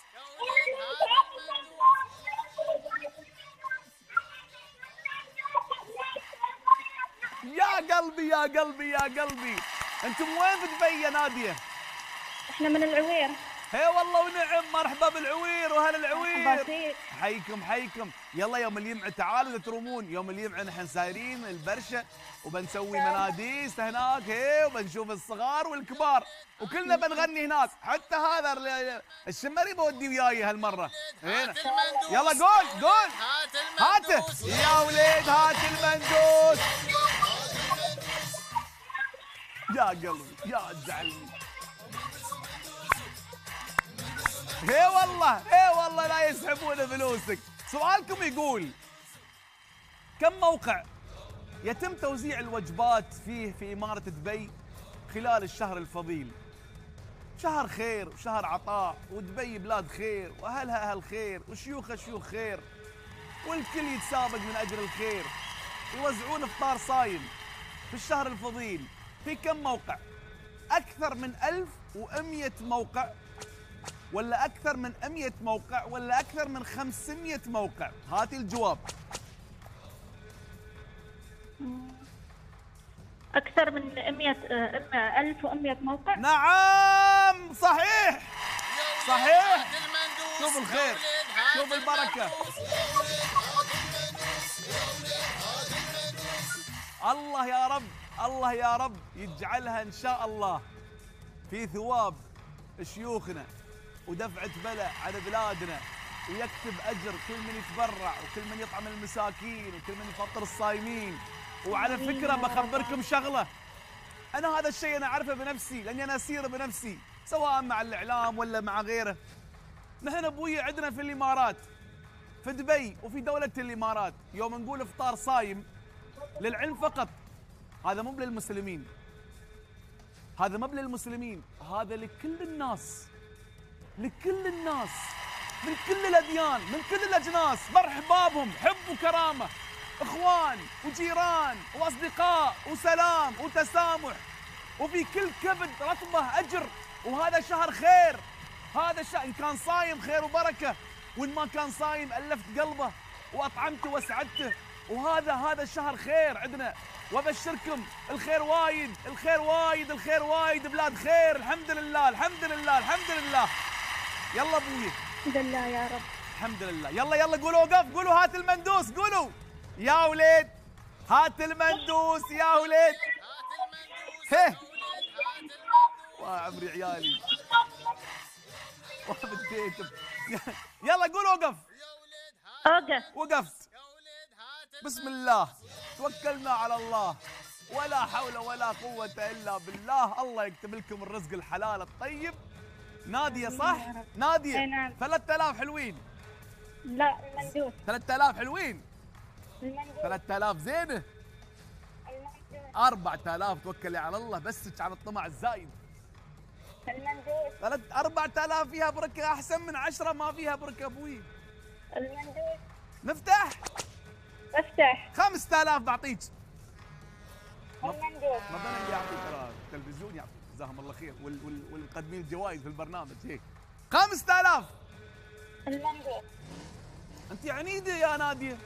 يا قلبي يا قلبي يا قلبي. انتم وين في دبي يا ناديه؟ احنا من العوير. هي والله ونعم. مرحبا بالعوير واهل العوير. مرحبا فيك. حيكم حيكم. يلا يوم الجمعة تعالوا ترومون. يوم الجمعة نحن سايرين البرشة وبنسوي مناديس هناك هي وبنشوف الصغار والكبار وكلنا بنغني هناك. حتى هذا الشمري بودي وياي هالمرة هنا. يلا قول قول. هات هاته المندوس. يا وليد هات المندوس. يا قلبي يا تزعلني. اي والله اي والله لا يسحبون فلوسك. سؤالكم يقول كم موقع يتم توزيع الوجبات فيه في إمارة دبي خلال الشهر الفضيل؟ شهر خير وشهر عطاء ودبي بلاد خير وأهلها أهل خير وشيوخها شيوخ خير والكل يتسابق من أجل الخير يوزعون إفطار صايم في الشهر الفضيل في كم موقع؟ اكثر من ألف ومئة موقع ولا اكثر من مئة موقع ولا اكثر من خمسمئة موقع؟ هاتي الجواب. أكثر من مئة ألف ومئة موقع. نعم صحيح صحيح. هات المندوس شوف الخير، يا ولد، هات شوف البركة. الله يا رب، الله يا رب يجعلها إن شاء الله في ثواب شيوخنا ودفعة بلاء على بلادنا، ويكتب أجر كل من يتبرع وكل من يطعم المساكين وكل من يفطر الصايمين. وعلى فكرة بخبركم شغلة، أنا هذا الشيء أنا أعرفه بنفسي لأني أنا أسير بنفسي سواء مع الإعلام ولا مع غيره. نحن أبوي عندنا في الإمارات في دبي وفي دولة الإمارات يوم نقول إفطار صايم للعلم فقط، هذا مو للمسلمين، هذا مو للمسلمين، هذا لكل الناس، لكل الناس من كل الأديان من كل الأجناس، مرحبا بهم، حب وكرامة، إخوان وجيران وأصدقاء وسلام وتسامح، وفي كل كبد رطبة أجر. وهذا شهر خير، هذا الشهر إن كان صايم خير وبركة، وإن ما كان صايم ألفت قلبه وأطعمته وأسعدته. وهذا هذا الشهر خير عندنا، وأبشركم الخير وايد، الخير وايد، الخير وايد، بلاد خير. الحمد لله الحمد لله الحمد لله. يلا أبوي الحمد لله يا رب. الحمد لله. يلا يلا قولوا وقف، قولوا هات المندوس، قولوا يا وليد هات المندوس يا وليد. هيه وعمري عيالي وبديت. يلا قولوا وقف. أوقف. وقفت. بسم الله توكلنا على الله، ولا حول ولا قوة إلا بالله. الله يكتب لكم الرزق الحلال الطيب. نادية صح؟ نادية. أي نعم. ثلاثة آلاف حلوين. لا المندوس. ثلاثة آلاف حلوين. المندوس. ثلاثة آلاف زينة. المندوس. أربعة آلاف توكلي على الله، بسك على الطمع الزايد. المندوس. ثلاث أربعة آلاف فيها بركة أحسن من عشرة ما فيها بركة أبوي. المندوس. نفتح. افتح. خمسة آلاف بعطيك. المندوس. ربنا اللي يعطيك، ترى التلفزيون يعطيك جزاهم الله خير، وال وال والمقدمين الجوائز في البرنامج هيك. خمسة آلاف. المندوس. أنت عنيدة يا نادية.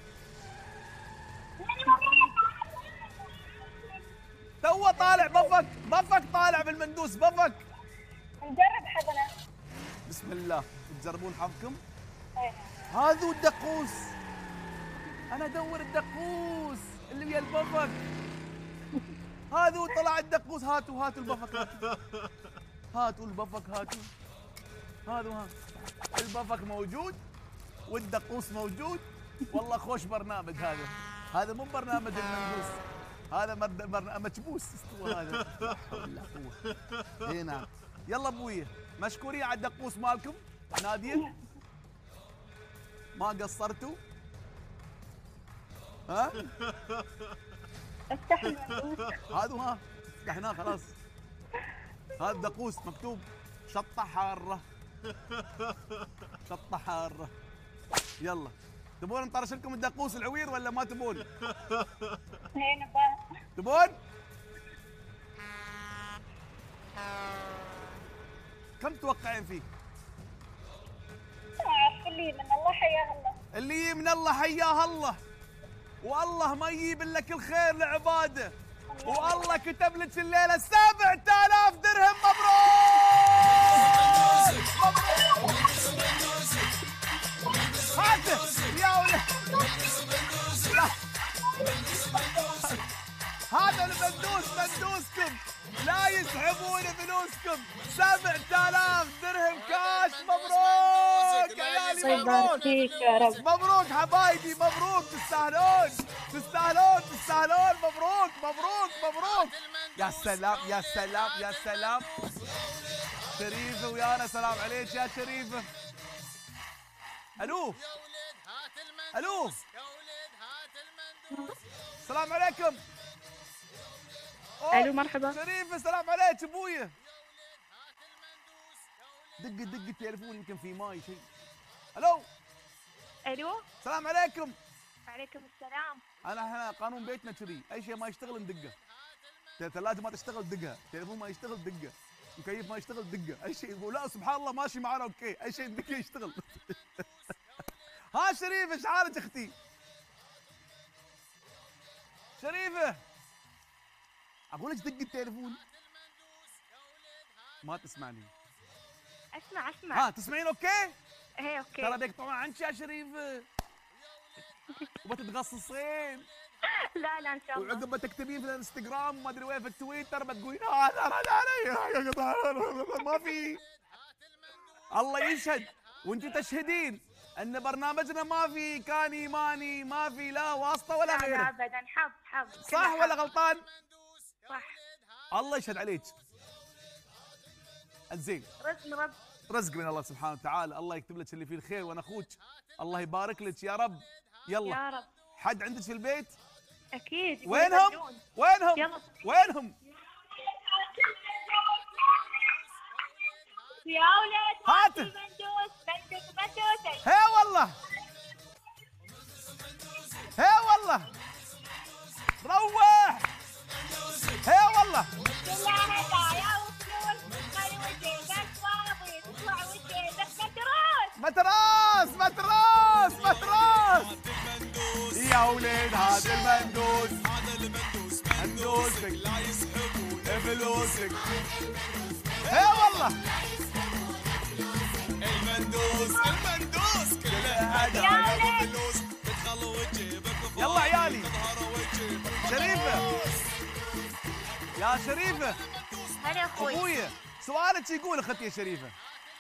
تو طالع بفك بفك طالع بالمندوس بفك. نجرب حظنا. بسم الله. تجربون حظكم؟ إيه. هذا الدقوس. أنا أدور الدقوس اللي ويا البفك. هذا طلع الدقوس. هاتوا هاتوا البفك، هاتوا هاتوا البفك، هاتوا. هذا ها البفك موجود والدقوس موجود. والله خوش برنامج هذا. هذا مو برنامج المندوس، هذا برنامج بوس استوى هذا. لا حول ولا قوة. اي نعم. يلا ابوي مشكورين على الدقوس مالكم. نادية ما قصرتوا. ها؟ افتح المندوس. هذا ها فتحناه خلاص. هذا دقوس مكتوب شطة حارة، شطة حارة. يلا تبون نطرش لكم الدقوس العوير ولا ما تبون؟ هنا بقى. تبون؟ كم توقعين فيه؟ عارف اللي من الله حياه الله. اللي من الله حياه الله، والله ما يجيب لك الخير لعباده، والله كتب لك الليله سبعة آلاف درهم. مبروك هاته يا ولد. لا. هذا المندوس مندوسكم، لا يسحبون فلوسكم. سبعة آلاف درهم كاش. مبروك عيالي، الله يبارك مبروك فيك يا رب. مبروك حبايبي، مبروك. تستاهلون تستاهلون تستاهلون. مبروك مبروك مبروك. يا سلام يا سلام يا سلام. شريفه ويانا، سلام عليك يا شريفه. الو الو السلام عليكم. الو مرحبا. شريفه سلام عليك ابويا. دق دق التليفون يمكن في ماي شيء. الو الو السلام عليكم. وعليكم السلام. انا احنا قانون بيتنا كذي، اي شيء ما يشتغل ندقه. ثلاجه ما تشتغل دقها، تليفون ما يشتغل دقه، مكيف ما يشتغل دقه، اي شيء يقول لا سبحان الله ماشي معنا اوكي، اي شيء دقه يشتغل. ها شريفه ايش حالك اختي؟ شريفه اقول لك دق التليفون ما تسمعني. اسمع اسمع. ها تسمعين اوكي؟ ايه اوكي. ترى بيقطعون عنك يا شريفه وبتتغصصين لا لا ان شاء الله. وعقب ما تكتبين في الانستغرام وما ادري وين في التويتر بتقولين اه لا لا لا ما في. الله يشهد وانت تشهدين ان برنامجنا ما في كان ايماني، ما في لا واسطه ولا لا لا غيره. ابدا حظ حظ. صح ولا غلطان؟ صح. الله يشهد عليك. زين رزق من رب. رزق من الله سبحانه وتعالى، الله يكتب لك اللي فيه الخير وانا اخوك، الله يبارك لك يا رب. يلا يا رب. حد عندك في البيت؟ اكيد. وينهم؟ يبدون. وينهم؟ يلا. وينهم؟ يا ولد هات. المندوس بندق بندوسك. هي والله هي والله روح هي والله بالله هدايا وفلوس خلي وجهك فاضي تطلع وجهك متروس. متراس متراس متراس المندوس يا ولد هات المندوس هذا المندوس مندوسك. مندوسك لا يسحبون فلوسك هي والله المندوس المندوس كله هذا. هدايا وفلوس تدخل وجيبك فاضي يلا عيالي. تظهر وجيبك شريفه يا شريفه هلا اخوي. ابويا سؤالك يقول اختي يا شريفه،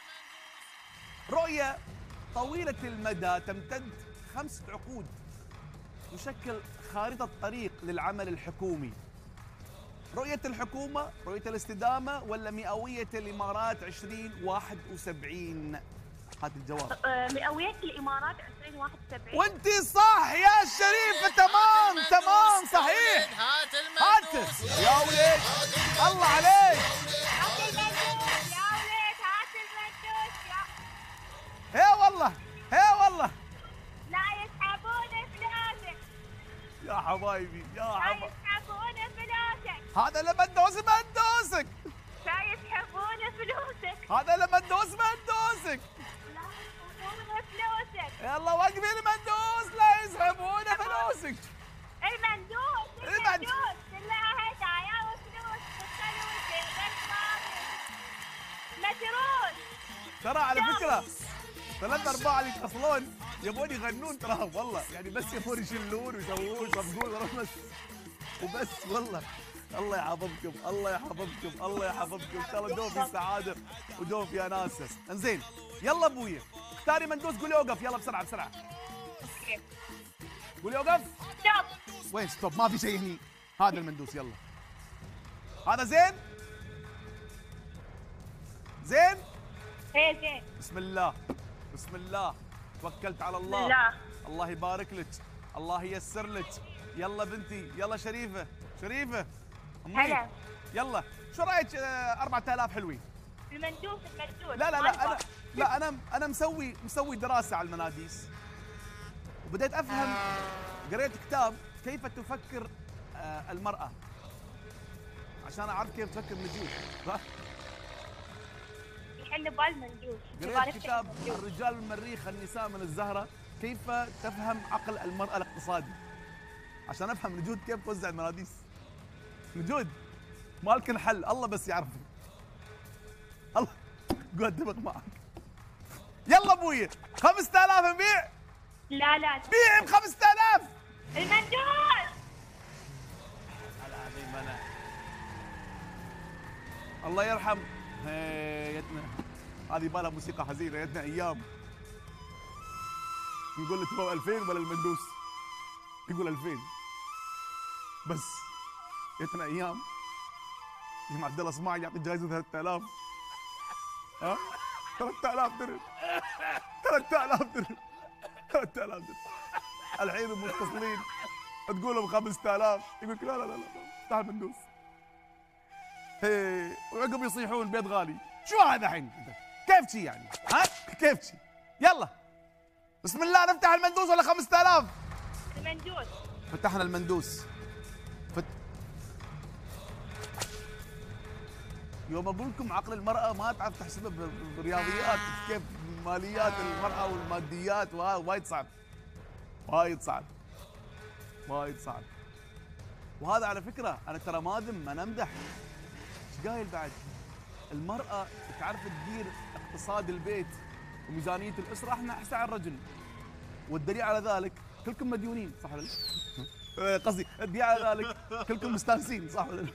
رؤيه طويله المدى تمتد خمسه عقود تشكل خارطه طريق للعمل الحكومي. رؤيه الحكومه، رؤيه الاستدامه، ولا مئويه الامارات ألفين وواحد وسبعين؟ هات الجواب. آه، مئوية الامارات ألفين وواحد وسبعين. وانت صح يا شريفه، تمام تمام صحيح. هات هات المندوس يا ولد الله عليك. هات المندوس يا ولد هات المندوس يا. هي والله هي والله لا يسحبون فلوسك. يا حبايبي يا لا حبايبي. يسحبون فلوسك. هذا المندوس مندوسك، لا يسحبون فلوسك. هذا المندوس مندوسك. لا يسحبون فلوسك. يلا وقفي المندوس لا يسحبون فلوسك. المندوس المند- المندوس كلها هدايا وفلوس تدخل وجيبك فاضي متروس. ترى على فكره ثلاث ارباع اللي يتصلون يبون يغنون تراهم والله، يعني بس يبون يشلون ويسوون يصفقون بس وبس والله. الله يحفظكم الله يحفظكم الله يحفظكم، ان شاء الله دوم في سعاده ودوم في اناسه. انزين يلا ابويا اختاري مندوس، قولي اوقف يلا بسرعه بسرعه. اوكي. قولي اوقف. ستوب. وين ستوب؟ ما في شيء هني. هذا المندوس يلا. هذا زين؟ زين؟ ايه زين. بسم الله بسم الله توكلت على الله. بالله. الله يبارك لك، الله ييسر لك. يلا بنتي يلا شريفه شريفه أمي. هلا. يلا شو رايك آه، أربعة آلاف حلوين؟ المندوس المندوس. لا لا ما لا نبغى. انا لا انا انا مسوي مسوي دراسه على المناديس وبديت افهم. قريت كتاب كيف تفكر آه، المراه عشان اعرف كيف تفكر النجوم. ف- يحل بالمندوس. قريت كتاب الرجال من المريخ النساء من الزهره، كيف تفهم عقل المراه الاقتصادي عشان افهم نجود كيف توزع المناديس. نجود مالكن حل الله بس يعرف. الله قول اتفق معك. يلا ابوي خمسة آلاف نبيع. لا لا. بيع ب خمسة آلاف. المندوس. العظيم انا الله يرحم هيتنا هذه بالها موسيقى حزينه. يتنا ايام نقول له تبغى ألفين ولا المندوس؟ يقول ألفين بس. يتنا ايام يوم عبد الله اسماعيل يعطي جائزه ثلاثة آلاف. ها ثلاثة آلاف درهم ثلاثة آلاف درهم ثلاثة آلاف درهم. الحين المتصلين تقول لهم خمسة آلاف يقول لك لا لا لا لا افتح المندوس. هي وعقب يصيحون البيت غالي. شو هذا الحين؟ كيف شي يعني؟ ها؟ كيف شي؟ يلا بسم الله نفتح المندوس ولا خمسة آلاف؟ المندوس. فتحنا المندوس. فت... يوم اقول لكم عقل المراه ما تعرف تحسبه ب- بالرياضيات، كيف ماليات المراه والماديات، وهذا وايد صعب، وايد صعب، وايد صعب. وهذا على فكره انا ترى ما اذم، انا امدح. ايش قايل بعد؟ المراه تعرف تدير اقتصاد البيت وميزانيه الاسره، احنا احسن على الرجل. والدليل على ذلك كلكم مديونين، صح ولا لا؟ قصدي الدليل على ذلك كلكم مستانسين، صح ولا لا؟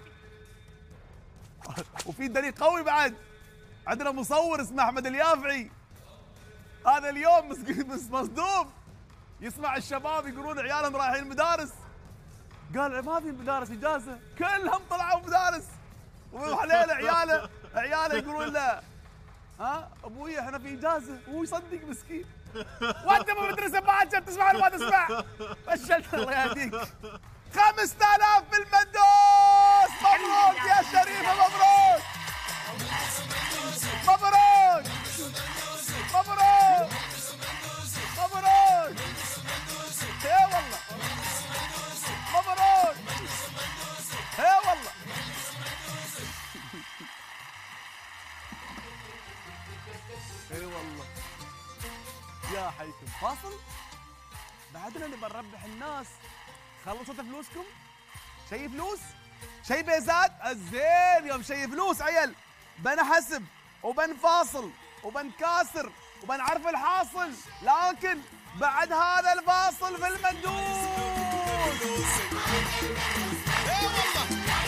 وفي دليل قوي بعد، عندنا مصور اسمه احمد اليافعي، هذا اليوم مس- مصدوم يسمع الشباب يقولون عيالهم رايحين المدارس، قال ما في مدارس اجازه، كلهم طلعوا مدارس، وحليله عياله عياله يقولون له ها ابوي احنا في اجازه، وهو يصدق مسكين. وانت بمدرسه باكر تسمع ولا ما تسمع؟ فشلت الله يهديك. خمسة آلاف في المندوس، مبروك يا شريفه، مبروك مبروك مبروك مبروك اي والله مبروك اي والله. اي والله يا حيكم فاصل، بعدنا نبى نربح الناس. خلصت فلوسكم؟ شي فلوس؟ شي بيزات؟ الزين يوم شي فلوس عيل بنحسب وبنفاصل وبنكاسر وبنعرف الحاصل، لكن بعد هذا الفاصل في المندوس. اي والله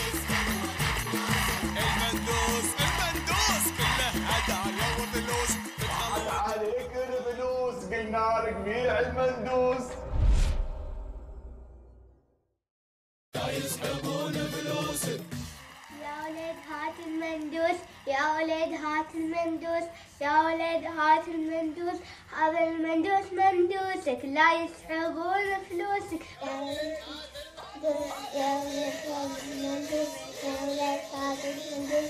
المندوس المندوس كله هدايا وفلوس تدخل عليك الفلوس، قلنا لك بيع المندوس. يسحبون فلوسك. يا ولد هات المندوس، يا ولد هات المندوس، يا ولد هات المندوس، هذا المندوس مندوسك، لا يسحبون فلوسك. يا ولد يا ولد هات المندوس، يا ولد هات المندوس،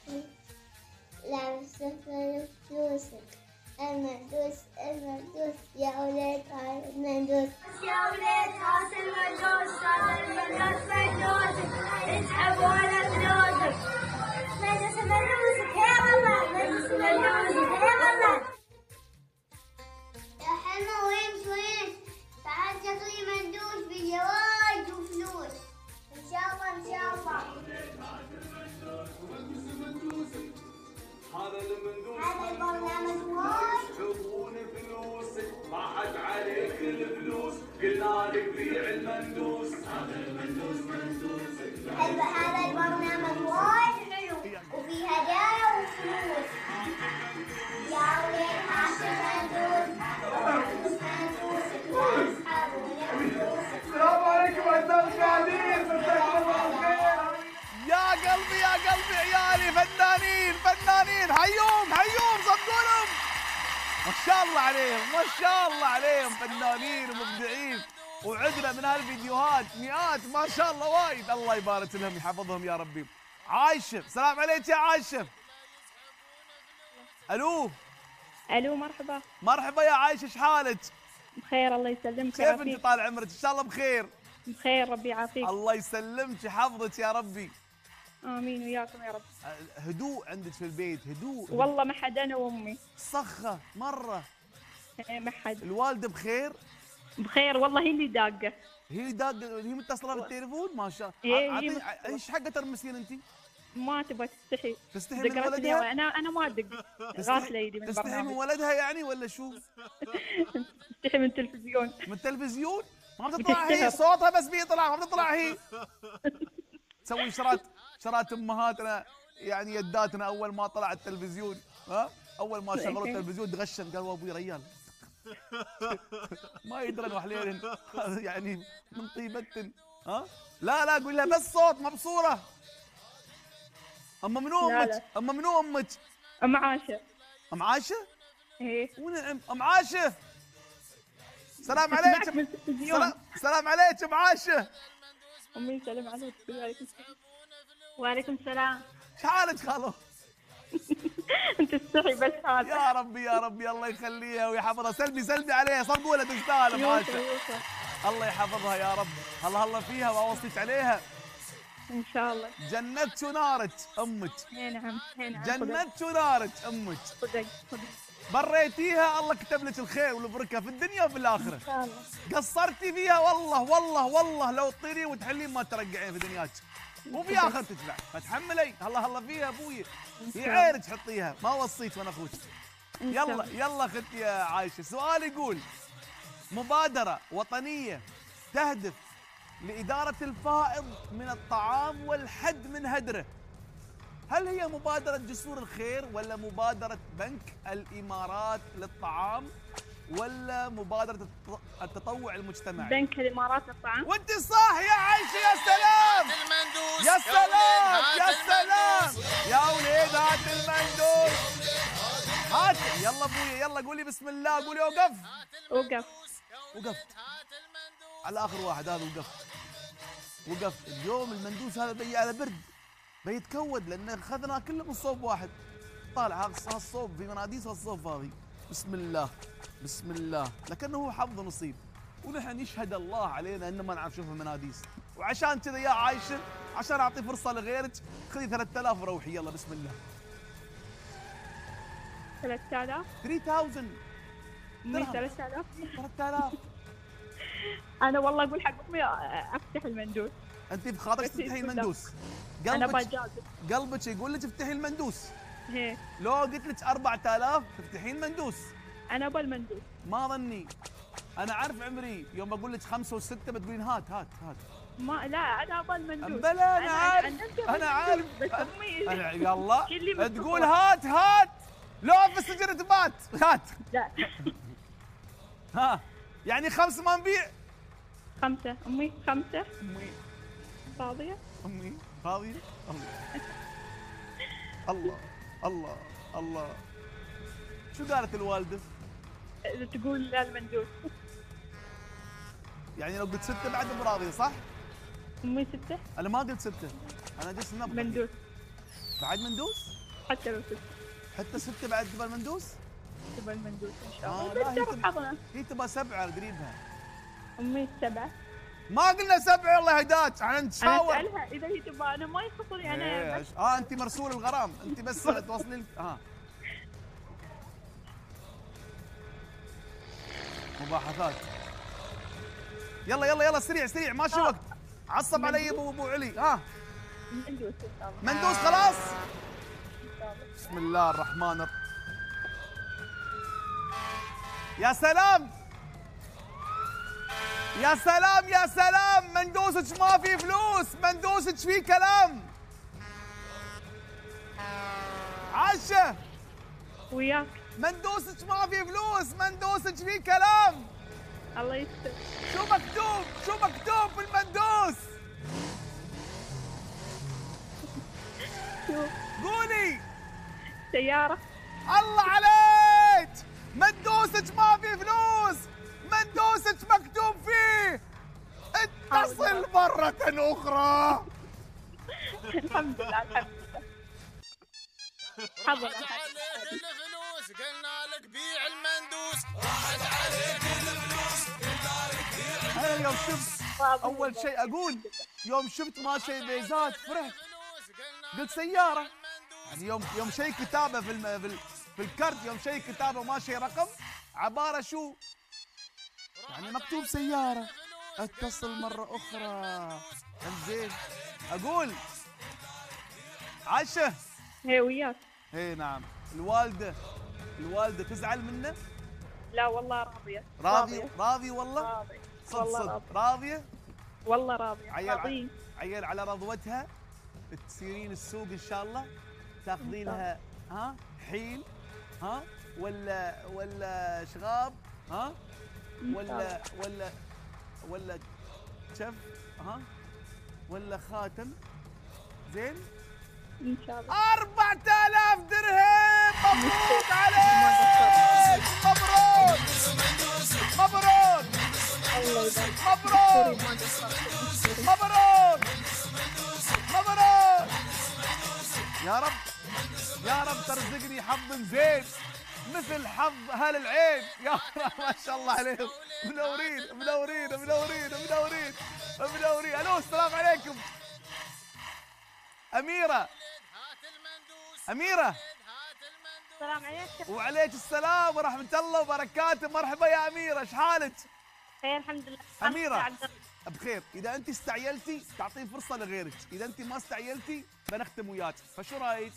لا يسحبون فلوسك. المندوس المندوس يا ولد هات المندوس، يا ولد هات المندوس، هذا المندوس مندوسك، يسحبون فلوسك. مندوس مندوسك يا والله، مندوس مندوسك يا والله. يا حما وين وين؟ تعال تاخذي مندوس بجواز وفلوس. ان شاء الله ان شاء الله. هذا المندوس هذا البرنامج وايد يسحبون فلوسك، راحت عليك الفلوس، قلنا لك بيع المندوس. هذا المندوس مندوسك. هذا هذا البرنامج وايد حلو وفي هدايا وفلوس. يا ولد هات المندوس، مندوس مندوسك، لا يسحبون فلوسك. السلام عليكم اعزائي المشاهدين، مساكم الله بالخير. يا قلبي يا قلبي عيالي فنانين فنانين، حيوم حيوم صدقونهم، ما شاء الله عليهم ما شاء الله عليهم، فنانين ومبدعين، وعندنا من هالفيديوهات مئات ما شاء الله وايد، الله يبارك لهم يحفظهم يا ربي. عايشه، سلام عليك يا عايشه. الو الو مرحبا. مرحبا يا عايشه، ايش حالك؟ بخير الله يسلمك كيف انت ويعافيك. طال عمرك؟ ان شاء الله بخير. بخير ربي يعافيك. الله يسلمك يحفظك يا ربي. امين وياكم يا رب. هدوء عندك في البيت، هدوء. والله ما حد انا وامي. صخة مرة. إيه، ما حد. الوالدة بخير؟ بخير والله، هي اللي داقه. هي داق هي متصلة بالتليفون ما شاء إيه، هي الله. متصلة. ايش حقة ترمسين انت؟ ما تبغى تستحي. تستحي من ذكرتني ولدها؟ انا انا ما ادق. غاسله ايدي من تستحي من البرنامج. ولدها يعني ولا شو؟ تستحي من التلفزيون. من التلفزيون؟ ما بتطلع هي، بتشتهر. صوتها بس بيطلع، ما بتطلع هي. تسوي شرات شرات امهاتنا يعني يداتنا اول ما طلع التلفزيون، ها؟ اول ما شغلوا التلفزيون تغشن، قالوا ابوي ريال. ما يدرن وحليلن هذا يعني من طيبتن، ها؟ لا لا قول لها بس صوت ما بصوره. اما منو لا امك؟ لا. اما منو امك؟ ام عاشه. ام عاشه؟ ايه. ونعم ام عاشه. سلام معك عليك. من التلفزيون. سلام سلام عليك ام عاشه. امي سلام عليك. وعليكم السلام. وعليكم السلام. ايش حالك خالو؟ انت تستحي بس هذا. يا ربي يا ربي الله يخليها ويحفظها، سلمي سلمي عليها، صدقوا لها تستاهل ام عاشه. يوصل يوصل. الله يحفظها يا رب، هلا هلا فيها واوصيك عليها. ان شاء الله. جنتك ونارك امك، اي نعم اي نعم. جنتك ونارك امك، صدق صدق. بريتيها الله كتب لك الخير والبركه في الدنيا وفي الاخره. ان شاء الله. قصرتي فيها والله والله والله لو تطيرين وتحلين ما ترجعين في دنياك وفي اخرتك بعد، فتحملي الله الله فيها ابوي، في عينك حطيها، ما وصيت وانا اخوك. يلا يلا اختي يا عايشه. سؤال يقول: مبادره وطنيه تهدف لاداره الفائض من الطعام والحد من هدره، هل هي مبادرة جسور الخير ولا مبادرة بنك الإمارات للطعام ولا مبادرة الت- التطوع المجتمعي؟ بنك الامارات للطعام. وانت صح يا عايشة، يا سلام المندوس يا سلام وليد، يا هات سلام المندوس. يا وليد هات المندوس. هات يلا ابويا يلا قولي بسم الله، قولي وقف وقف. وقفت على آخر واحد هذا، وقفت وقفت. اليوم المندوس هذا بي على برد بيتكود لان اخذنا كله من صوب واحد. طالع هالصوب في مناديس والصوب هذه. بسم الله بسم الله، لكنه هو حظ نصيب، ونحن يشهد الله علينا ان ما نعرف نشوف المناديس. وعشان كذا يا عايشه، عشان اعطي فرصه لغيرك، خذي ثلاثة آلاف وروحي يلا بسم الله. ثلاثة آلاف. ثلاثة آلاف أمي ثلاثة آلاف. ثلاثة آلاف. انا والله اقول حق امي افتح المندوس. انت بخاطرك بس تفتحي يقول المندوس، انا قلبك بجازف. قلبك يقول لك افتحي المندوس. هي لو قلت لك أربعة آلاف تفتحين المندوس. انا ابغى المندوس. ما ظني، انا عارف عمري يوم بقول لك خمسة وستة بتقولين هات هات هات. ما لا انا ابغى المندوس. بلى انا عارف نفسي أبغى انا عارف المندوس، بس امي أنا- يلا كلي من تقول الصفر. هات هات، لو في السجن تبات هات. لا. ها يعني خمس ما نبيع. خمسة امي خمسة. امي فاضية. امي فاضية. الله الله الله الله. شو قالت الوالدة؟ تقول لا المندوس. يعني لو قلت ستة بعد براضية صح؟ امي ستة. انا ما قلت ستة، انا جلست نبض. مندوس. بعد مندوس؟ حتى لو ستة حتى ستة بعد تبى المندوس؟ تبغى المندوس ان شاء آه، الله. لا، هي بس تبى- حظنا. هي تبى سبعة قريبها. امي سبعة. ما قلنا سبعة الله يهداك، احنا انا نتشاور. اسالها اذا هي تبغى، انا ما يخصني انا إيه، بس. اه انت مرسول الغرام، انت بس توصلين اه مباحثات. يلا يلا يلا سريع سريع ماشي وقت. عصب علي ابو ابو علي. ها مندوس ان شاء الله. مندوس خلاص. ان شاء الله. بسم الله الرحمن الرحيم. يا سلام يا سلام يا سلام، مندوسك ما في فلوس، مندوسك في كلام. عاشه وياك. مندوسك ما في فلوس، مندوسك في كلام. الله يستر. شو مكتوب؟ شو مكتوب في المندوس؟ شو؟ قولي. سيارة. الله عليك، مندوسك ما في فلوس، مندوسك مكتوب فيه اتصل مرة أخرى. الحمد لله الحمد لله. حظنا راحت عليك الفلوس قلنا لك بيع المندوس. أنا اليوم شفت أول شيء أقول، يوم شفت ما شيء بيزات فرحت، قلت سيارة. يعني يوم يوم شيء كتابة في الم... في, ال... في الكرت، يوم شيء كتابة ما شيء رقم، عبارة شو؟ يعني مكتوب سيارة. اتصل مرة أخرى. انزين أقول عايشة. هي وياك. اي نعم. الوالدة الوالدة تزعل منه؟ لا والله راضية. راضية راضية والله؟ راضية. صدق والله صدق راضية. راضية؟ والله راضية. عيل راضيين. عيل على رضوتها، تسيرين السوق ان شاء الله، تاخذي لها ها حيل، ها ولا ولا شغاب، ها ولا ولا ولا شف، ها ولا خاتم. زين ان شاء الله. أربعة آلاف درهم. مبروك عليك، مبروك مبروك الله يبارك. مبروك مبروك مبروك. يا رب يا رب ترزقني حظ زين مثل حظ اهل العين. يا رب ما شاء الله عليهم، منورين منورين منورين منورين منورين. الو السلام عليكم. أميرة هات المندوس أميرة هات المندوس السلام عليكم. وعليك السلام ورحمة الله وبركاته. مرحبا يا أميرة، ايش حالك؟ خير الحمد لله. أميرة. عبد الله. بخير. إذا أنت استعجلتي تعطين فرصة لغيرك، إذا أنت ما استعجلتي بنختم وياك، فشو رأيك؟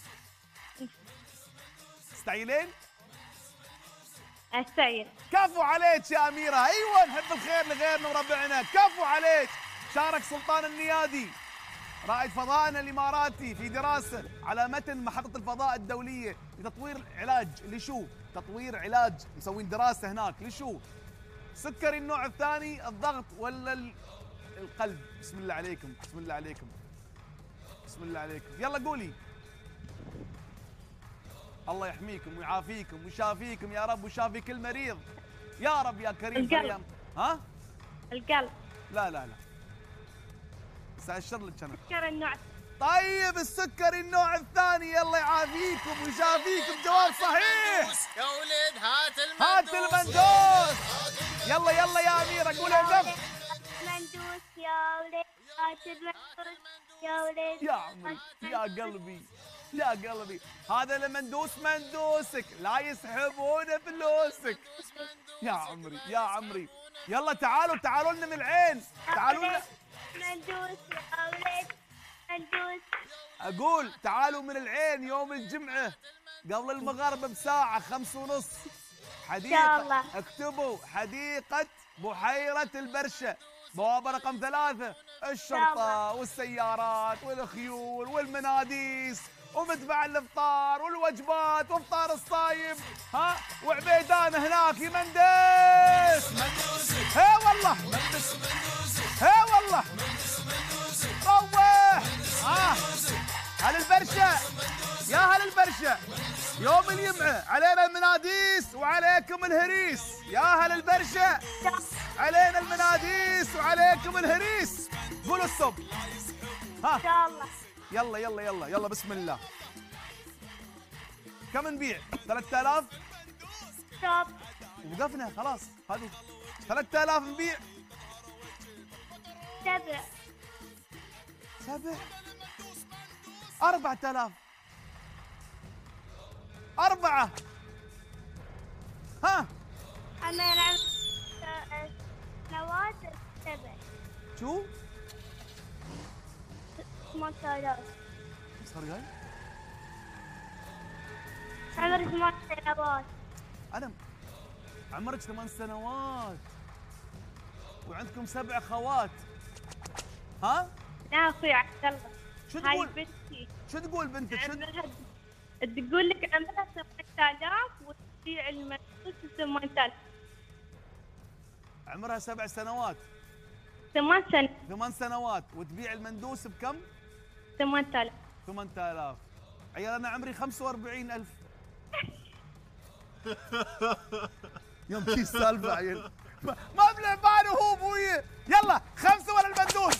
استعجلين؟ استعير. كفو عليك يا أميرة. أيوة نحب الخير لغيرنا وربعنا. كفو عليك. شارك سلطان النيادي رائد فضائنا الإماراتي في دراسة على متن محطة الفضاء الدولية لتطوير علاج لشو؟ تطوير علاج، مسوين دراسة هناك لشو؟ سكري النوع الثاني، الضغط ولا ال- القلب؟ بسم الله عليكم، بسم الله عليكم، بسم الله عليكم. يلا قولي. الله يحميكم ويعافيكم ويشافيكم يا رب ويشافي كل مريض يا رب يا كريم. القلب. مريم. ها؟ القلب. لا لا لا سأشر لك أنا. سكر النوع. طيب السكري النوع الثاني، الله يعافيكم ويشافيكم. جواب صحيح. يا ولد هات المندوس هات المندوس. يلا يلا يا أميرة قولي وقف. مندوس يا ولد، هات المندوس يا ولد. يا عمري يا قلبي يا قلبي، هذا المندوس مندوسك، لا يسحبون فلوسك. يا عمري يا عمري. يلا تعالوا تعالوا لنا من العين، تعالوا لنا. مندوس يا ولد، مندوس. أقول تعالوا من العين يوم الجمعة قبل المغرب بساعة خمس ونص. حديقة الله. اكتبوا حديقة بحيرة البرشة، بوابة رقم ثلاثة. الشرطة الله. والسيارات والخيول والمناديس ومدفع الافطار والوجبات وافطار الصايم، ها، وعبيدان هناك يمندس. هي والله هي والله روح. ها هل البرشة يا هل البرشة، يوم الجمعة علينا المناديس وعليكم الهريس. يا هل البرشة علينا المناديس وعليكم الهريس. قولوا الصب. ها إن شاء الله. يلا يلا يلا يلا بسم الله. كم نبيع؟ ثلاثة آلاف. شوف. وقفنا خلاص. هذه ثلاثة آلاف نبيع. سبع. سبع. أربعة آلاف. أربعة. ها أنا العب سنوات سبع. شو؟ ثمانية آلاف. صار جاي؟ عمري ثمان سنوات. أنا عمرك ثمان سنوات وعندكم سبع خوات. ها؟ لا أخوي عبد الله. شو هاي تقول؟ بنتي. شو تقول بنتك؟ شو عمرها تقول لك عمرها ثمانية آلاف وتبيع المندوس ثمانية آلاف. عمرها سبع سنوات، ثمان سنة. ثمان سنوات وتبيع المندوس بكم؟ ثمانية آلاف. ثمانية آلاف. عيال أنا عمري خمسة وأربعين ألف. يوم شي السالفة عيل، ما ما بلعبان وهو ابوي. يلا خمسة ولا المندوس؟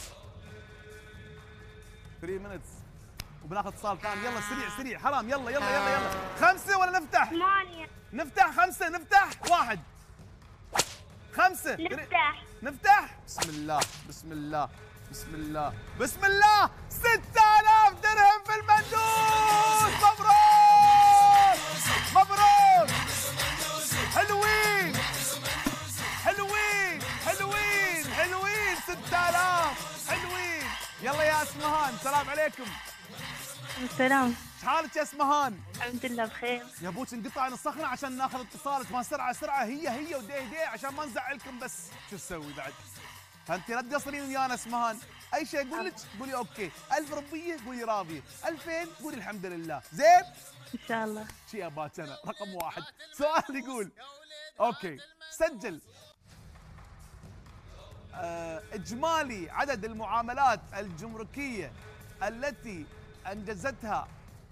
ثلاثة مينتس وبناخذ اتصال ثاني. يلا سريع سريع حرام. يلا يلا يلا يلا خمسة ولا نفتح؟ ثمانية. نفتح خمسة. نفتح واحد خمسة. نفتح. نفتح. بسم الله بسم الله بسم الله بسم الله. ستة آلاف درهم في المندوس. مبروك مبروك. حلوين حلوين حلوين حلوين. ستة آلاف حلوين. يلا يا اسمهان سلام عليكم. السلام. ايش حالك يا اسمهان؟ الحمد لله بخير. يا ابوك انقطع عن الصخره عشان ناخذ اتصالك. ما سرعه سرعه. هي هي ودي دي عشان ما نزعلكم. بس شو تسوي بعد؟ فانت لا تقصرين ويانا اسمهان. اي شيء اقول لك قولي اوكي. ألف ربيه قولي راضيه. ألفين قولي الحمد لله. زين؟ إن شاء الله. شي اباك انا رقم واحد. سؤال يقول اوكي سجل. آه، اجمالي عدد المعاملات الجمركيه التي انجزتها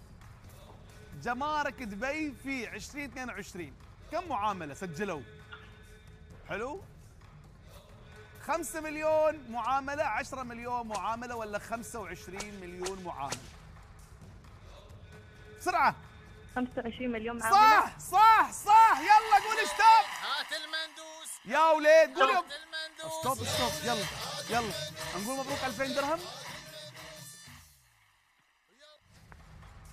جمارك دبي في عشرين اثنين وعشرين كم معامله سجلوا؟ حلو؟ خمسة مليون معامله، عشرة مليون معامله، ولا خمسة وعشرين مليون معامله؟ بسرعه. خمسة وعشرين مليون معاملة. صح صح صح. يلا قولي ستوب. هات المندوس يا وليد قولي هات المندوس ستوب ستوب. يلا يلا نقول مبروك ألفين درهم.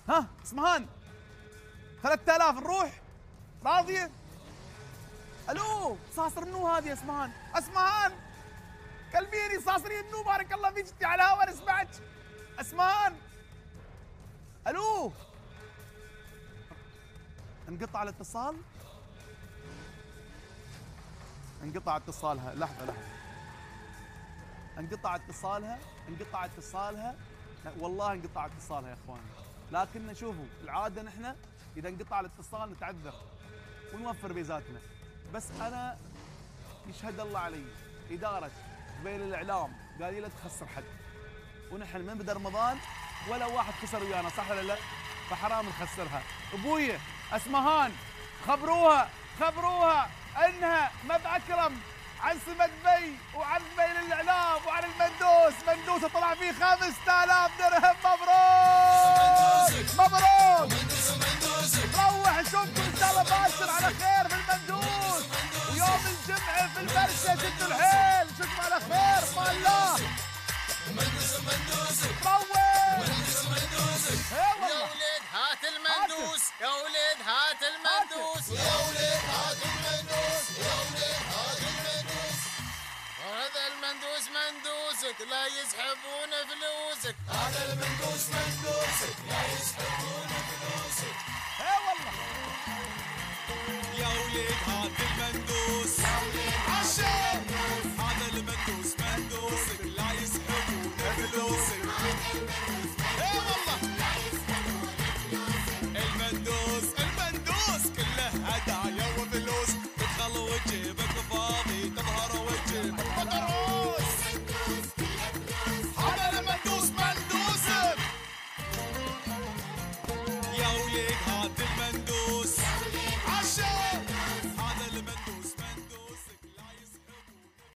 ها اسمهان ثلاثة آلاف نروح؟ راضية؟ الو صاصر النو هذه يا اسمهان، اسمهان كلميني صاصري النو بارك الله فيك انت على الهواء نسمعك. اسمهان الو انقطع الاتصال؟ انقطع اتصالها، لحظة لحظة انقطع اتصالها، انقطع اتصالها والله انقطع اتصالها يا اخواني، لكن شوفوا العادة نحن إذا انقطع الاتصال نتعذر ونوفر بيزاتنا، بس أنا يشهد الله علي إدارة قبيل الإعلام قال لي لا تخسر حد، ونحن من بدأ رمضان ولا واحد خسر ويانا صح ولا لا؟ فحرام نخسرها. أبويا اسمهان خبروها خبروها انها مب اكرم عن سمة بي وعن قبيل الاعلام وعن المندوس، مندوسه طلع فيه خمسة آلاف درهم. مبروك مبروك روح نشوفكم ان شاء الله باكر على خير في المندوس، ويوم الجمعه في البرشه شدوا الحيل نشوفكم على خير ما الله. روح يا ولد هات المندوس يا ولد هات المندوس يا ولد هات المندوس يا ولد هات المندوس. وهذا المندوس مندوسك لا يسحبون فلوسك. هذا المندوس مندوسك لا يسحبون فلوسك. اي والله يا ولد هات المندوس عشان هذا المندوس مندوسك لا يسحبون فلوسك. اي والله المندوس المندوس كله هدايا وفلوس، تدخل وجيبك فاضي تظهر وجهك مدروس. هذا المندوس مندوسك يا ولد هات